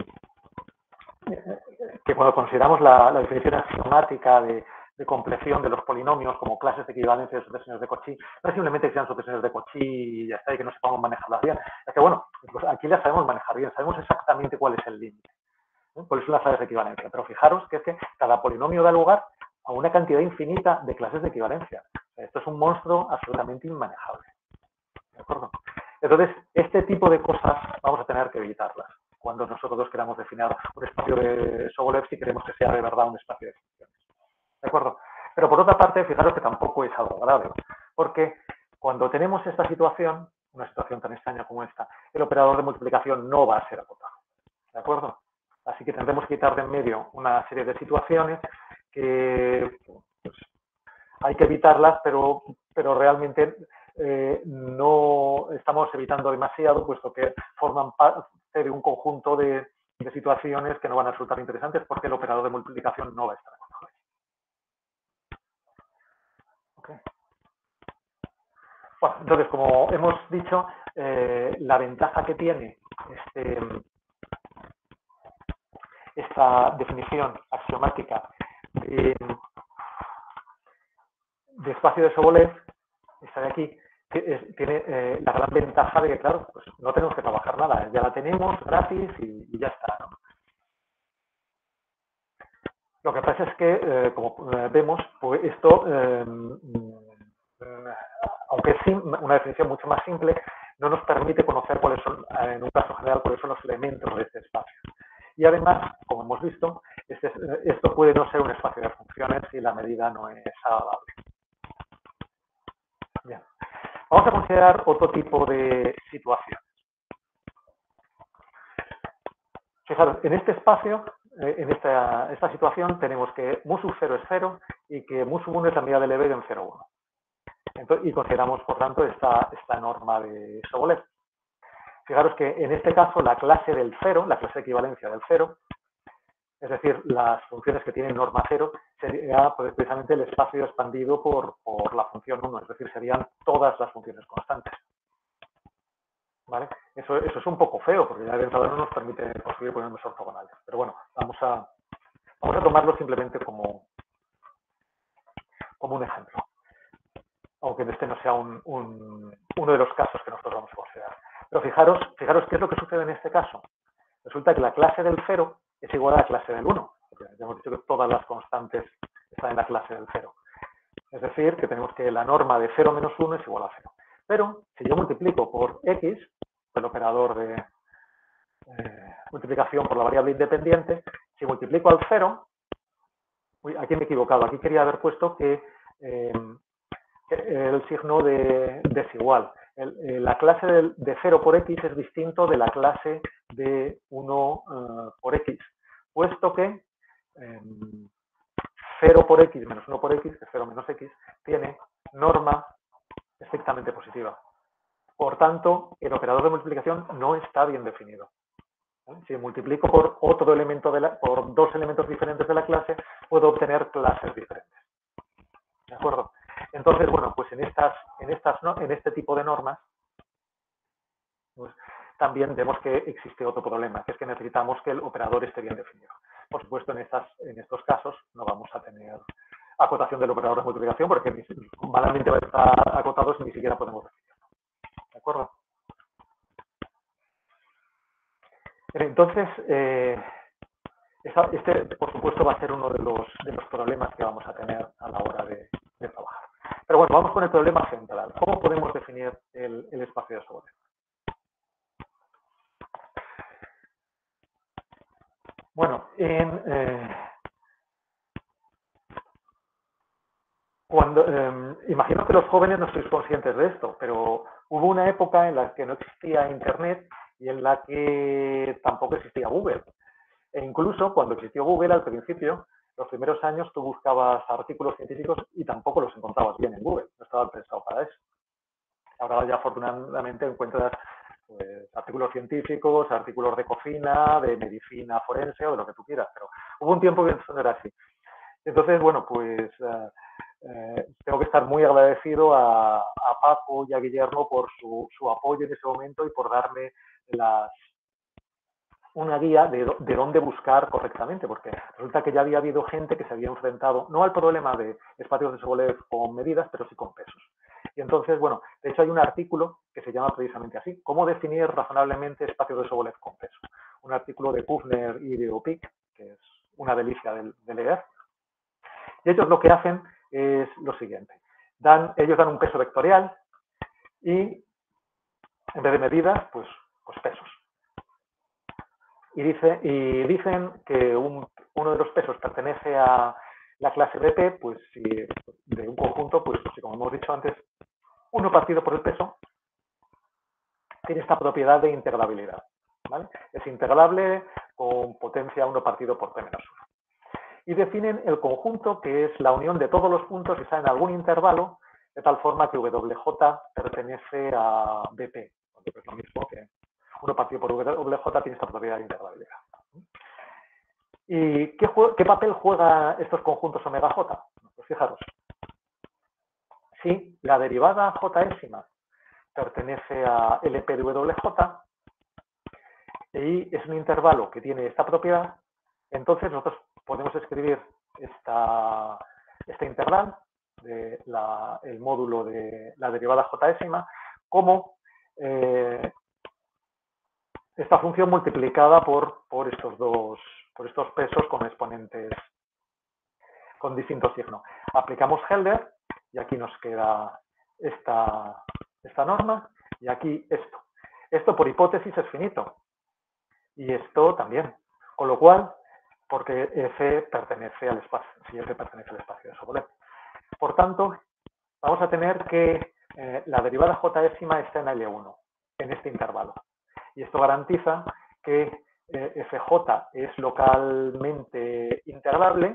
que cuando consideramos la, la definición axiomática de, de compleción de los polinomios como clases de equivalencia de sucesiones de Cauchy, no es simplemente que sean sucesiones de Cauchy y ya está, y que no sepamos manejarlas bien. Es que, bueno, pues aquí las sabemos manejar bien, sabemos exactamente cuál es el límite, ¿eh? Cuáles son las clases de equivalencia. Pero fijaros que es que cada polinomio da lugar a una cantidad infinita de clases de equivalencia. Esto es un monstruo absolutamente inmanejable. ¿De acuerdo? Entonces, este tipo de cosas vamos a tener que evitarlas cuando nosotros queramos definir un espacio de Sobolev si queremos que sea de verdad un espacio de funciones. ¿De acuerdo? Pero por otra parte, fijaros que tampoco es algo grave, porque cuando tenemos esta situación, una situación tan extraña como esta, el operador de multiplicación no va a ser acotado. ¿De acuerdo? Así que tendremos que quitar de en medio una serie de situaciones que pues, hay que evitarlas, pero, pero realmente eh, no estamos evitando demasiado, puesto que forman parte de un conjunto de, de situaciones que no van a resultar interesantes porque el operador de multiplicación no va a estar acotado. Okay. Bueno, entonces, como hemos dicho, eh, la ventaja que tiene este, esta definición axiomática de, de espacio de Sobolev, esta de aquí, que es, tiene eh, la gran ventaja de que, claro, pues no tenemos que trabajar nada, ya la tenemos gratis y, y ya está, ¿no? Lo que pasa es que, eh, como eh, vemos, pues esto, eh, aunque es una definición mucho más simple, no nos permite conocer cuáles son, en un caso general, cuáles son los elementos de este espacio. Y además, como hemos visto, este, esto puede no ser un espacio de funciones si la medida no es agradable. Bien. Vamos a considerar otro tipo de situaciones. Fijaros, en este espacio en esta, esta situación tenemos que mu sub cero es cero y que mu sub uno es la medida del E B en cero uno. Entonces, y consideramos, por tanto, esta, esta norma de Sobolev. Fijaros que en este caso la clase del cero, la clase de equivalencia del cero, es decir, las funciones que tienen norma cero, sería pues, precisamente el espacio expandido por, por la función uno, es decir, serían todas las funciones constantes. ¿Vale? Eso, eso es un poco feo, porque ya de entrada no nos permite conseguir ponernos ortogonales. Pero bueno, vamos a, vamos a tomarlo simplemente como, como un ejemplo. Aunque este no sea un, un, uno de los casos que nosotros vamos a considerar. Pero fijaros, fijaros qué es lo que sucede en este caso. Resulta que la clase del cero es igual a la clase del uno. Ya hemos dicho que todas las constantes están en la clase del cero. Es decir, que tenemos que la norma de cero menos uno es igual a cero. Pero si yo multiplico por x, el operador de eh, multiplicación por la variable independiente, si multiplico al cero, uy, aquí me he equivocado, aquí quería haber puesto que eh, el signo de desigual. El, eh, la clase de, de cero por x es distinto de la clase de uno uh, por x, puesto que eh, cero por x menos uno por x, que es cero menos x, tiene norma estrictamente positiva. Por tanto, el operador de multiplicación no está bien definido. ¿Vale? Si multiplico por otro elemento de la, por dos elementos diferentes de la clase, puedo obtener clases diferentes. ¿De acuerdo? Entonces, bueno, pues en estas, en estas, ¿no? en este tipo de normas, pues, también vemos que existe otro problema, que es que necesitamos que el operador esté bien definido. Por supuesto, en, estas, en estos casos no vamos a tener acotación del operador de multiplicación, porque ni, malamente va a estar acotado si ni siquiera podemos definirlo. ¿De acuerdo? Entonces, eh, este, por supuesto, va a ser uno de los, de los problemas que vamos a tener a la hora de, de trabajar. Pero bueno, vamos con el problema central. ¿Cómo podemos definir el, el espacio de Sobolev? Bueno, en, eh, cuando, eh, imagino que los jóvenes no sois conscientes de esto, pero hubo una época en la que no existía Internet y en la que tampoco existía Google. E incluso cuando existió Google al principio, los primeros años tú buscabas artículos científicos y tampoco los encontrabas bien en Google, no estaba pensado para eso. Ahora ya afortunadamente encuentras pues, artículos científicos, artículos de cocina, de medicina forense o de lo que tú quieras, pero hubo un tiempo que eso no era así. Entonces, bueno, pues eh, eh, tengo que estar muy agradecido a, a Paco y a Guillermo por su, su apoyo en ese momento y por darme las, una guía de, de dónde buscar correctamente, porque resulta que ya había habido gente que se había enfrentado, no al problema de espacios de Sobolev con medidas, pero sí con pesos. Y entonces, bueno, de hecho hay un artículo que se llama precisamente así, ¿cómo definir razonablemente espacios de Sobolev con peso? Un artículo de Pufner y de Opic, que es una delicia de, de leer. Y ellos lo que hacen es lo siguiente. Dan, ellos dan un peso vectorial y en vez de medidas, pues, pues pesos. Y, dice, y dicen que un, uno de los pesos pertenece a la clase de P, pues si de un conjunto, pues si como hemos dicho antes, uno partido por el peso tiene esta propiedad de integrabilidad. ¿Vale? Es integrable con potencia uno partido por P menos uno. Y definen el conjunto que es la unión de todos los puntos que están en algún intervalo, de tal forma que W J pertenece a B P. Es lo mismo que uno partido por W J tiene esta propiedad de integrabilidad. ¿Y qué, qué papel juega estos conjuntos omega J? Pues fijaros, si la derivada J-ésima pertenece a L P de W J y es un intervalo que tiene esta propiedad, entonces nosotros podemos escribir esta, este integral de la, el módulo de la derivada J-ésima como eh, esta función multiplicada por, por, estos dos, por estos pesos con exponentes con distinto signo. Aplicamos Helder y aquí nos queda esta, esta norma y aquí esto. Esto por hipótesis es finito y esto también. Con lo cual, porque F pertenece al espacio, si F pertenece al espacio de Sobolev. Por tanto, vamos a tener que eh, la derivada J-ésima está en L uno, en este intervalo. Y esto garantiza que eh, F J es localmente integrable,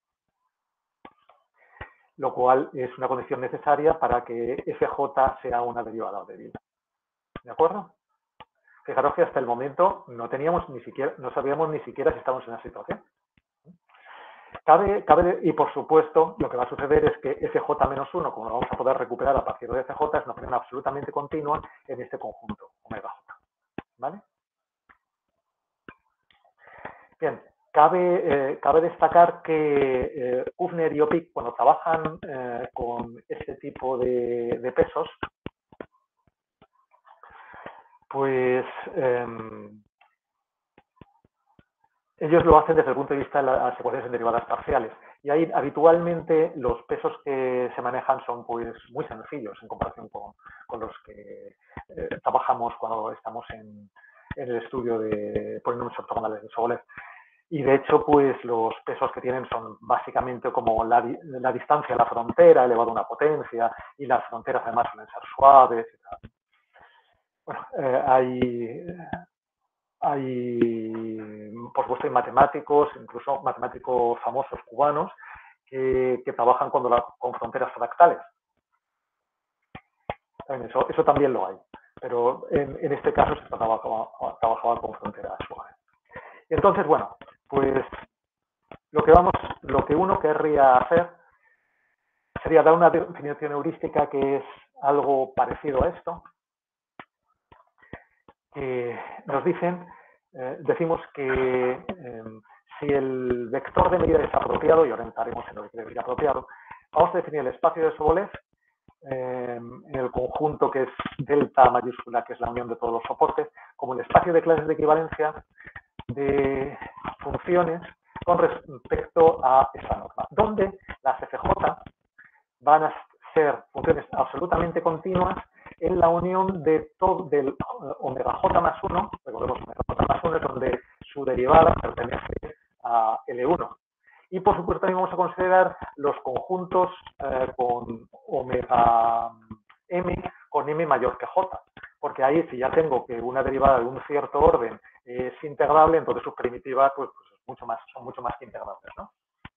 lo cual es una condición necesaria para que F J sea una derivada de vida. ¿De acuerdo? Fijaros que hasta el momento no teníamos ni siquiera, no sabíamos ni siquiera si estamos en esa situación. Cabe, cabe, y por supuesto, lo que va a suceder es que F J menos uno, como lo vamos a poder recuperar a partir de F J, es una función absolutamente continua en este conjunto, omega J. ¿Vale? Bien, cabe, eh, cabe destacar que eh, Hübner y Opic, cuando trabajan eh, con este tipo de, de pesos, pues eh, ellos lo hacen desde el punto de vista de las ecuaciones en derivadas parciales. Y ahí habitualmente los pesos que se manejan son pues muy sencillos en comparación con, con los que eh, trabajamos cuando estamos en, en el estudio de polinomios ortogonales de Sobolev. Y de hecho, pues los pesos que tienen son básicamente como la, la distancia a la frontera elevado a una potencia, y las fronteras además suelen ser suaves. Y tal. Bueno, eh, hay, hay, por supuesto, hay matemáticos, incluso matemáticos famosos cubanos, que, que trabajan cuando la, con fronteras fractales. Eso, eso también lo hay, pero en, en este caso se trabajaba, trabajaba con fronteras suaves. Y entonces, bueno, pues lo que, vamos, lo que uno querría hacer sería dar una definición heurística que es algo parecido a esto, que nos dicen, eh, decimos que eh, si el vector de medida es apropiado, y orientaremos en lo que debe ser apropiado, vamos a definir el espacio de Sobolev eh, en el conjunto que es delta mayúscula, que es la unión de todos los soportes, como el espacio de clases de equivalencia de funciones con respecto a esa norma, donde las F J van a ser funciones absolutamente continuas en la unión de todo del uh, omega j más uno, recordemos omega j más uno es donde su derivada pertenece a L uno. Y por supuesto también vamos a considerar los conjuntos eh, con omega m con m mayor que j, porque ahí si ya tengo que una derivada de un cierto orden es integrable, entonces sus primitivas pues, pues mucho más, son mucho más que integrables, ¿no?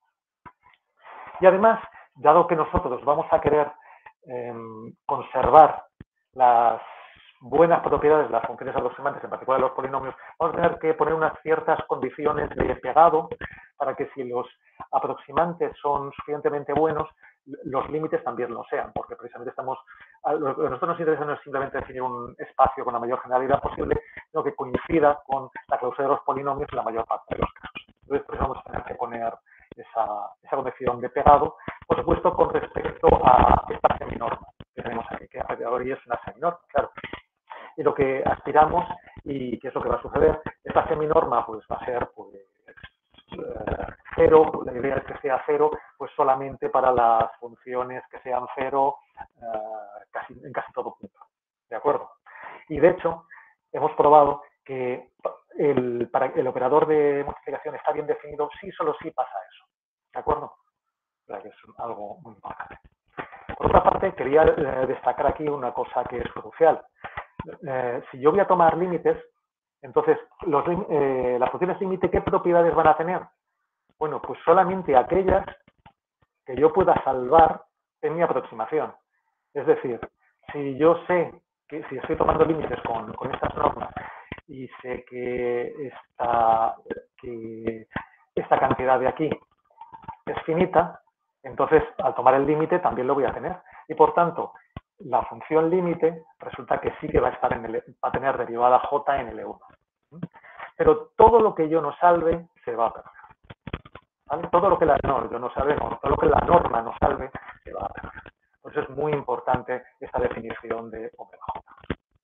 Y además, dado que nosotros vamos a querer eh, conservar las buenas propiedades de las funciones aproximantes, en particular de los polinomios, vamos a tener que poner unas ciertas condiciones de pegado para que si los aproximantes son suficientemente buenos, los límites también lo sean, porque precisamente estamos, lo que a nosotros nos interesa no es simplemente definir un espacio con la mayor generalidad posible, sino que coincida con la clausura de los polinomios en la mayor parte de los casos. Entonces, por eso vamos a tener que poner esa, esa condición de pegado, por supuesto, con respecto a esta seminorma que tenemos aquí, que a priori es una seminorma, claro. Y lo que aspiramos, y qué es lo que va a suceder, esta seminorma pues, va a ser pues, eh, cero, la idea es que sea cero, pues solamente para las funciones que sean cero eh, casi, en casi todo punto. ¿De acuerdo? Y de hecho, hemos probado que el, para el operador de multiplicación está bien definido si solo si pasa eso. ¿De acuerdo? O sea, que es algo muy importante. Por otra parte, quería eh, destacar aquí una cosa que es crucial. Eh, si yo voy a tomar límites, entonces los, eh, las funciones límite, ¿qué propiedades van a tener? Bueno, pues solamente aquellas que yo pueda salvar en mi aproximación. Es decir, si yo sé que si estoy tomando límites con, con estas normas y sé que esta, que esta cantidad de aquí es finita, entonces al tomar el límite también lo voy a tener. Y por tanto, la función límite resulta que sí que va a, estar en el, va a tener derivada j en L uno. Pero todo lo que yo no salve se va a perder. ¿Vale? Todo lo que la, no, yo no salve, no, todo lo que la norma no salve se va a perder. Por eso es muy importante esta definición de omega j.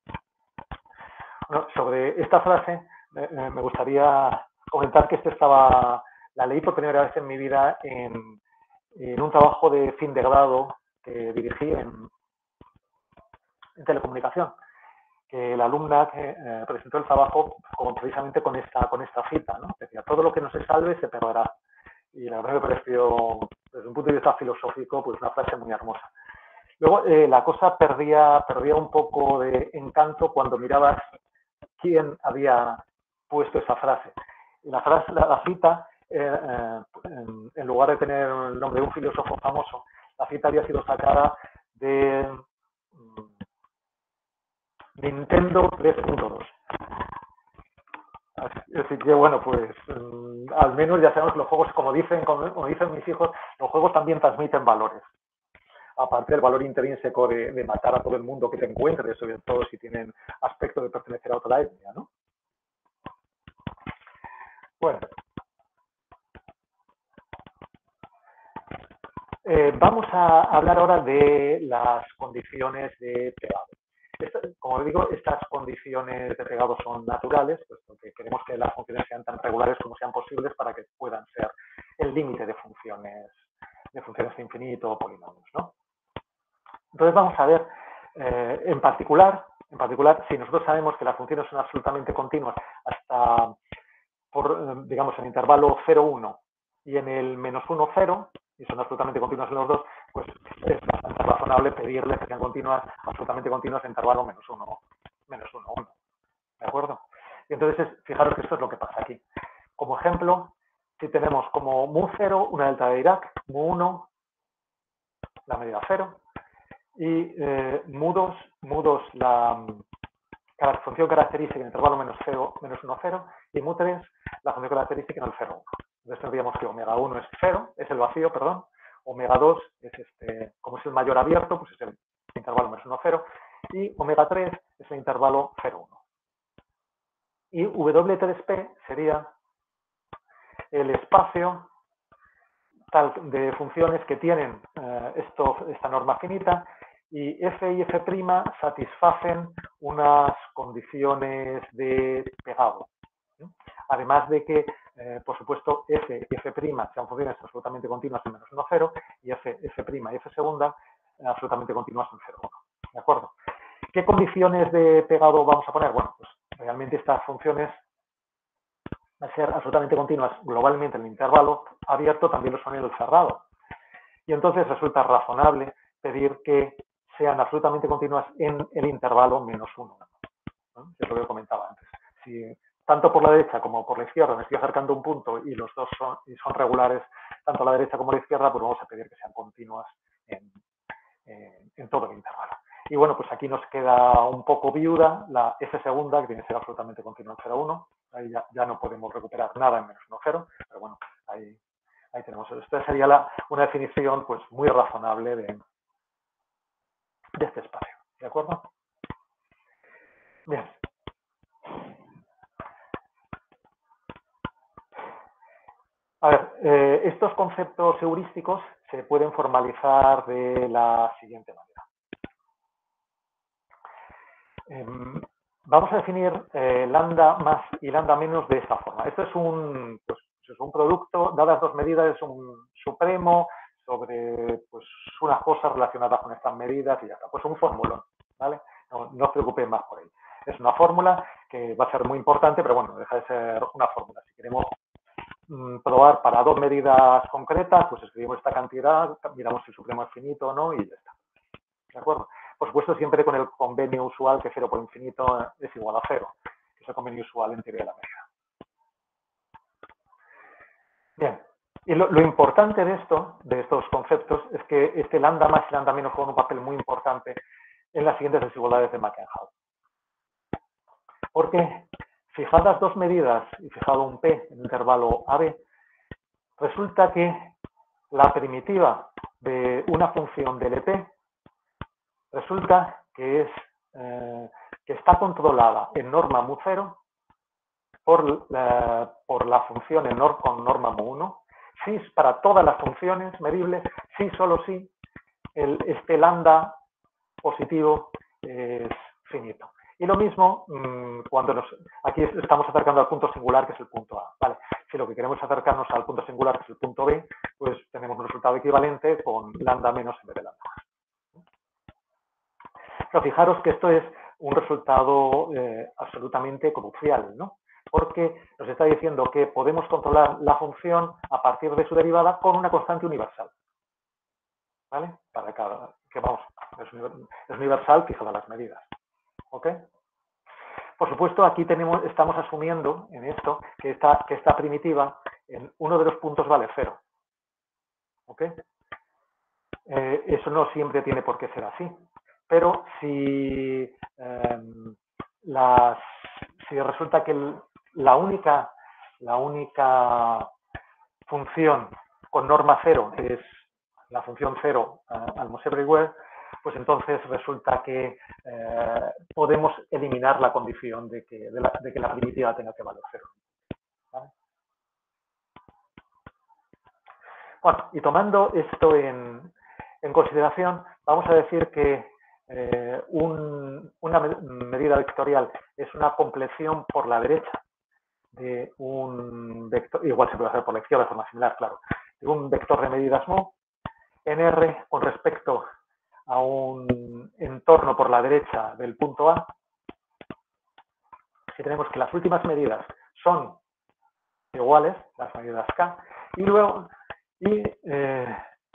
Bueno, sobre esta frase eh, me gustaría comentar que esto estaba, la leí por primera vez en mi vida en, en un trabajo de fin de grado que dirigí en, en telecomunicación, que la alumna que eh, presentó el trabajo como precisamente con esta, con esta cita, ¿no? Decía, todo lo que no se salve se perderá. Y la verdad me pareció, desde un punto de vista filosófico, pues una frase muy hermosa. Luego eh, la cosa perdía, perdía un poco de encanto cuando mirabas quién había puesto esa frase. Y la frase, la, la cita, eh, eh, en, en lugar de tener el nombre de un filósofo famoso, la cita había sido sacada de mm, Nintendo tres punto dos. Así que bueno, pues mmm, al menos ya sabemos que los juegos, como dicen, como, como dicen mis hijos, los juegos también transmiten valores. Aparte del valor intrínseco de, de matar a todo el mundo que te encuentres, sobre todo si tienen aspecto de pertenecer a otra etnia, ¿no? Bueno, eh, vamos a hablar ahora de las condiciones de pegado. Esta, como digo, estas condiciones de pegado son naturales, puesto que queremos que las funciones sean tan regulares como sean posibles para que puedan ser el límite de funciones, de funciones de infinito o polinomios, ¿no? Entonces vamos a ver, eh, en particular, en particular, si nosotros sabemos que las funciones son absolutamente continuas hasta, por, digamos, en el intervalo cero, uno y en el menos uno, cero, y son absolutamente continuas en los dos, pues es bastante razonable pedirles que sean continuas, absolutamente continuas en intervalo menos uno, menos uno, uno. ¿De acuerdo? Y entonces, fijaros que esto es lo que pasa aquí. Como ejemplo, si tenemos como mu cero una delta de Dirac, mu uno, la medida cero, y eh, mu dos, mu dos la, la función característica en el intervalo menos cero, menos uno, cero, y mu tres la función característica en el cero, uno. Entonces tendríamos que omega uno es cero, es el vacío, perdón, omega dos es este, como es el mayor abierto, pues es el intervalo menos uno, cero, y omega tres es el intervalo cero, uno. Y W tres P sería el espacio tal de funciones que tienen eh, esto, esta norma finita, y F y F' satisfacen unas condiciones de pegado. ¿Sí? Además de que, eh, por supuesto, F y F' sean funciones absolutamente continuas en menos uno, cero, y F, F' y F segunda eh, absolutamente continuas en cero, uno. ¿De acuerdo? ¿Qué condiciones de pegado vamos a poner? Bueno, pues realmente estas funciones a ser absolutamente continuas globalmente en el intervalo abierto, también lo son en el cerrado. Y entonces resulta razonable pedir que sean absolutamente continuas en el intervalo menos uno, ¿no? Es lo que comentaba antes. Si tanto por la derecha como por la izquierda me estoy acercando a un punto y los dos son, y son regulares, tanto la derecha como la izquierda, pues vamos a pedir que sean continuas en, en, en todo el intervalo. Y bueno, pues aquí nos queda un poco viuda la F segunda, que tiene que ser absolutamente continua en cero, uno. Ahí ya, ya no podemos recuperar nada en menos uno, cero, pero bueno, ahí, ahí tenemos. Esta sería la, una definición pues muy razonable de, de este espacio. ¿De acuerdo? Bien. A ver, eh, estos conceptos heurísticos se pueden formalizar de la siguiente manera. Eh, vamos a definir eh, lambda más y lambda menos de esta forma. Esto es un, pues, es un producto, dadas dos medidas, es un supremo sobre pues, unas cosas relacionadas con estas medidas y ya está. Pues un fórmula, ¿vale? No, no os preocupéis más por ello. Es una fórmula que va a ser muy importante, pero bueno, deja de ser una fórmula. Si queremos mmm, probar para dos medidas concretas, pues escribimos esta cantidad, miramos si el supremo es finito o no y ya está. ¿De acuerdo? Por supuesto, siempre con el convenio usual que cero por infinito es igual a cero, que es el convenio usual en teoría de la medida. Bien, y lo, lo importante de esto, de estos conceptos, es que este lambda más y lambda menos juegan un papel muy importante en las siguientes desigualdades de Mackenhall. Porque fijadas dos medidas y fijado un P en el intervalo A B, resulta que la primitiva de una función del E P resulta que, es, eh, que está controlada en norma mu cero por, eh, por la función en nor, con norma mu uno, si para todas las funciones medibles, si solo si el, este lambda positivo es finito. Y lo mismo mmm, cuando nos, aquí estamos acercando al punto singular, que es el punto A. ¿Vale? Si lo que queremos es acercarnos al punto singular, que es el punto B, pues tenemos un resultado equivalente con lambda menos en vez de lambda más. Pero fijaros que esto es un resultado eh, absolutamente crucial, ¿no? Porque nos está diciendo que podemos controlar la función a partir de su derivada con una constante universal. ¿Vale? Para cada, que vamos, es universal fijada las medidas. ¿Ok? Por supuesto, aquí tenemos, estamos asumiendo en esto que esta, que esta primitiva en uno de los puntos vale cero. ¿Ok? Eh, eso no siempre tiene por qué ser así. Pero si, eh, las, si resulta que el, la, única, la única función con norma cero es la función cero uh, almost everywhere, pues entonces resulta que eh, podemos eliminar la condición de que, de, la, de que la primitiva tenga que valer cero. ¿Vale? Bueno, y tomando esto en, en consideración, vamos a decir que eh, un, una medida vectorial es una compleción por la derecha de un vector, igual se puede hacer por la izquierda de forma similar, claro, de un vector de medidas mu en R con respecto a un entorno por la derecha del punto A. Si tenemos que las últimas medidas son iguales, las medidas K, y luego y eh,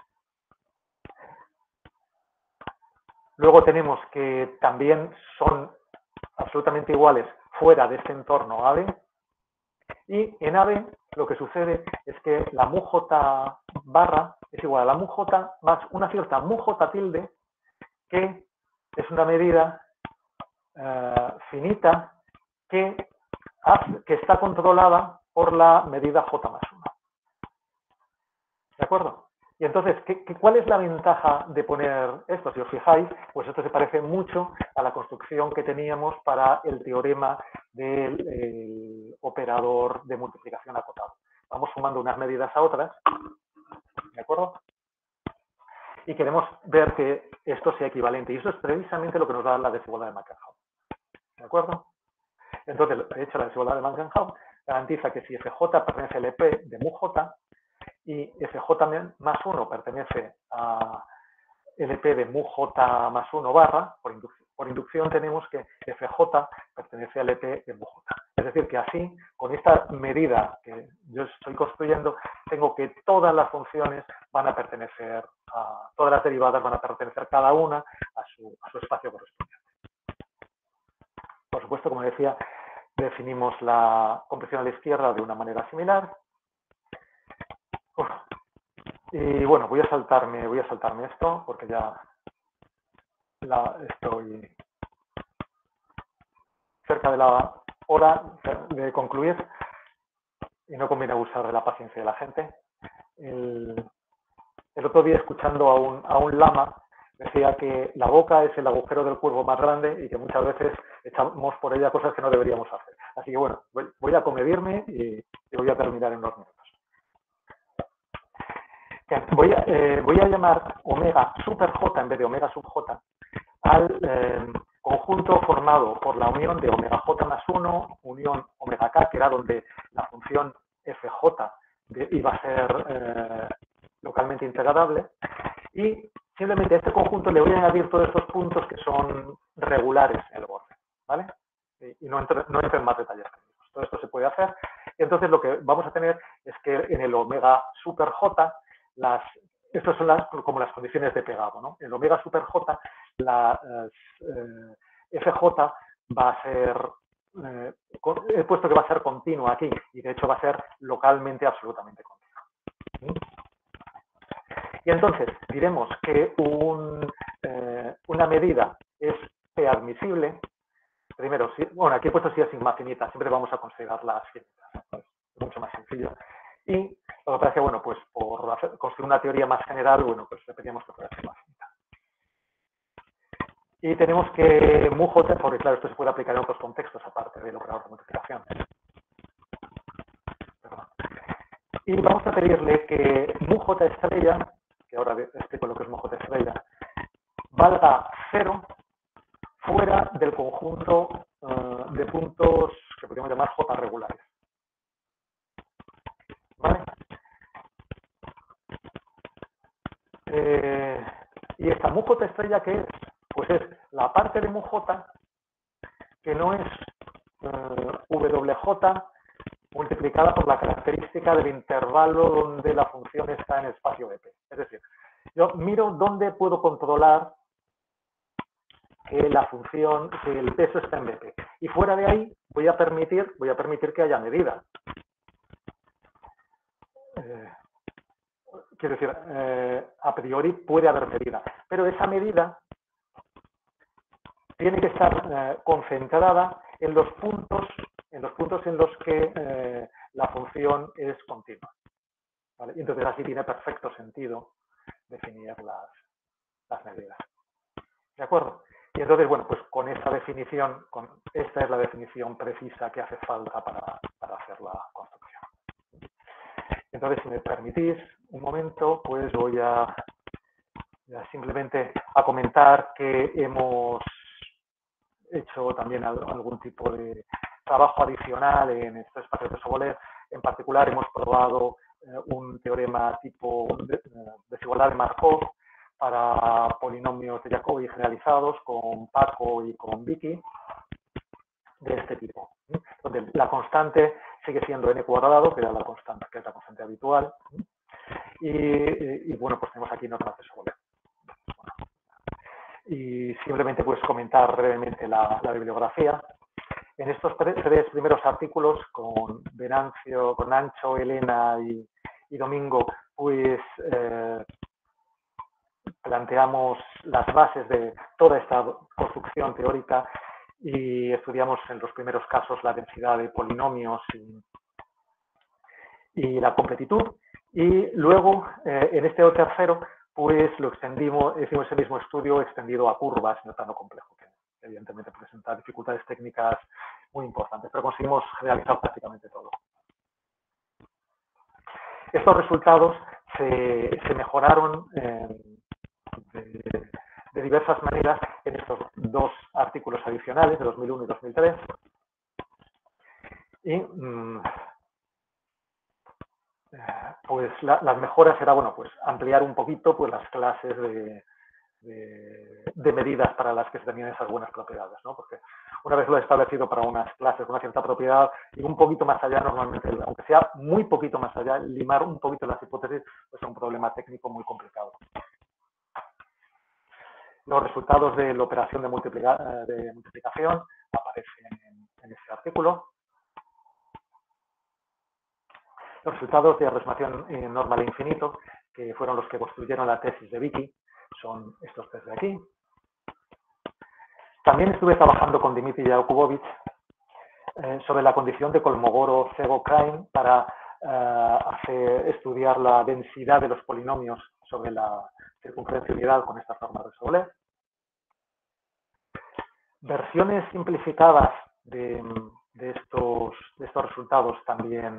luego tenemos que también son absolutamente iguales fuera de este entorno A B, y en A B lo que sucede es que la mu J barra es igual a la mu J más una cierta mu J tilde, que es una medida eh, finita que, hace, que está controlada por la medida J más uno. ¿De acuerdo? Y entonces, ¿qué, qué, ¿cuál es la ventaja de poner esto? Si os fijáis, pues esto se parece mucho a la construcción que teníamos para el teorema del el operador de multiplicación acotado. Vamos sumando unas medidas a otras, ¿de acuerdo? Y queremos ver que esto sea equivalente. Y eso es precisamente lo que nos da la desigualdad de Mankenhausen. ¿De acuerdo? Entonces, de hecho, la desigualdad de Mankenhausen garantiza que si F J pertenece al E P de mu J y F J más uno pertenece a L P de mu J más uno barra, por inducción, por inducción tenemos que F J pertenece al E P de mu J. Es decir, que así, con esta medida que yo estoy construyendo, tengo que todas las funciones van a pertenecer, a, todas las derivadas van a pertenecer cada una a su, a su espacio correspondiente. Por supuesto, como decía, definimos la compresión a la izquierda de una manera similar. Uf. Y bueno, voy a saltarme, voy a saltarme esto porque ya la, estoy cerca de la hora de concluir y no conviene abusar de la paciencia de la gente. El, el otro día, escuchando a un, a un lama, decía que la boca es el agujero del cuervo más grande y que muchas veces echamos por ella cosas que no deberíamos hacer. Así que bueno, voy, voy a comedirme y, y voy a terminar en unos minutos. Voy a, eh, voy a llamar omega super J en vez de omega sub J al eh, conjunto formado por la unión de omega J más uno, unión omega K, que era donde la función F J de, iba a ser eh, localmente integrable, y simplemente a este conjunto le voy a añadir todos estos puntos que son regulares en el borde, ¿vale? Y, y no entro, no entro en más detalles. Todo esto se puede hacer. Y entonces lo que vamos a tener es que en el omega super J, las, estas son las, como las condiciones de pegado, ¿no? En el omega super J, la eh, F J va a ser, eh, he puesto que va a ser continua aquí, y de hecho va a ser localmente absolutamente continua. Y entonces diremos que un, eh, una medida es P admisible. Primero, si, bueno, aquí he puesto si es sigma finita, siempre vamos a considerar las finitas, ¿no? Es mucho más sencillo. Y lo que pasa es que, bueno, pues por hacer, construir una teoría más general, bueno, pues repetimos que fuera sigma finita. Y tenemos que mu J, porque claro, esto se puede aplicar en otros contextos aparte del operador de multiplicación. Perdón. Y vamos a pedirle que mu J estrella, que ahora explico lo que es mu J estrella, valga cero fuera del conjunto uh, de puntos que podríamos llamar J regulares. ¿Vale? Eh, y esta mu J estrella, ¿qué es? Pues es la parte de mu J que no es uh, W J multiplicada por la característica del intervalo donde la función está en el espacio de P. Es decir, yo miro dónde puedo controlar que la función, que el peso está en B P. Y fuera de ahí voy a permitir, voy a permitir que haya medida. Eh, quiero decir, eh, a priori puede haber medida, pero esa medida tiene que estar eh, concentrada en los puntos, en los puntos en los que eh, la función es continua. ¿Vale? Y entonces así tiene perfecto sentido definir las, las medidas. ¿De acuerdo? Y entonces, bueno, pues con esta definición, con, esta es la definición precisa que hace falta para, para hacer la construcción. Entonces, si me permitís un momento, pues voy a, a simplemente a comentar que hemos hecho también algún tipo de trabajo adicional en estos espacios de Sobolev. En particular, hemos probado eh, un teorema tipo de, eh, desigualdad de Markov para polinomios de Jacobi generalizados con Paco y con Vicky de este tipo, ¿sí? Donde la constante sigue siendo n cuadrado, que era la constante, que es la constante habitual, ¿sí? y, y, y bueno, pues tenemos aquí normas de Sobolev. Bueno, y simplemente pues comentar brevemente la, la bibliografía. En estos tres, tres primeros artículos con Venancio, con Ancho, Elena y, y Domingo, pues eh, planteamos las bases de toda esta construcción teórica y estudiamos en los primeros casos la densidad de polinomios y, y la completitud. Y luego, eh, en este tercero, pues lo extendimos, hicimos ese mismo estudio extendido a curvas, no tan complejo, que evidentemente presenta dificultades técnicas muy importantes, pero conseguimos realizar prácticamente todo. Estos resultados se, se mejoraron eh, de, de diversas maneras en estos dos artículos adicionales de dos mil uno y dos mil tres. Y mmm, pues la, las mejoras era, bueno, pues ampliar un poquito pues las clases de, de, de medidas para las que se tenían esas buenas propiedades, ¿no? Porque una vez lo he establecido para unas clases con una cierta propiedad y un poquito más allá, normalmente, aunque sea muy poquito más allá, limar un poquito las hipótesis, pues es un problema técnico muy complicado. Los resultados de la operación de, multiplica, de multiplicación aparecen en, en este artículo. Los resultados de aproximación eh, normal e infinito, que fueron los que construyeron la tesis de Vicky, son estos tres de aquí. También estuve trabajando con Dmitry Yakubovich eh, sobre la condición de Kolmogorov-Szego-Krajine para eh, hacer, estudiar la densidad de los polinomios sobre la circunferencia unidad con estas normas de Sobolev. Versiones simplificadas de, de, estos, de estos resultados también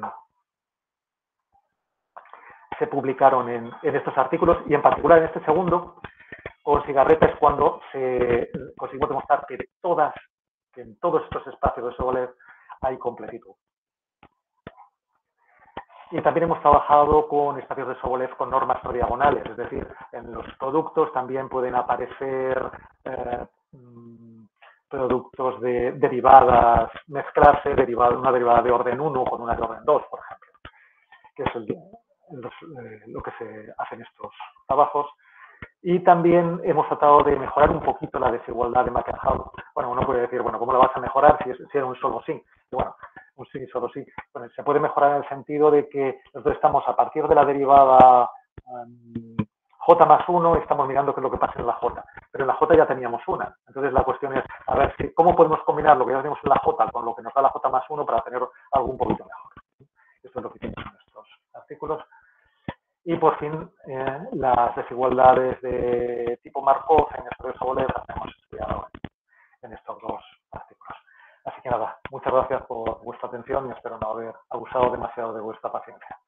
se publicaron en, en estos artículos y en particular en este segundo, con Cigarreta es cuando se conseguimos demostrar que, todas, que en todos estos espacios de Sobolev hay completitud. Y también hemos trabajado con espacios de Sobolev con normas no diagonales, es decir, en los productos también pueden aparecer eh, productos de derivadas, mezclarse derivada, una derivada de orden uno con una de orden dos, por ejemplo, que es el, los, eh, lo que se hace en estos trabajos. Y también hemos tratado de mejorar un poquito la desigualdad de Makenhaupt. Bueno, uno puede decir, bueno, ¿cómo la vas a mejorar si, es, si era un solo sí? Y bueno, un sí solo sí. Bueno, se puede mejorar en el sentido de que nosotros estamos a partir de la derivada um, j más uno, estamos mirando qué es lo que pasa en la j. Pero en la j ya teníamos una. Entonces la cuestión es, a ver, si, ¿cómo podemos combinar lo que ya tenemos en la j con lo que nos da la j más uno para tener algo un poquito mejor? Esto es lo que hicimos en estos artículos. Y por fin, eh, las desigualdades de tipo Markov en espacios de Sobolev las hemos estudiado en, en estos dos artículos. Así que nada, muchas gracias por vuestra atención y espero no haber abusado demasiado de vuestra paciencia.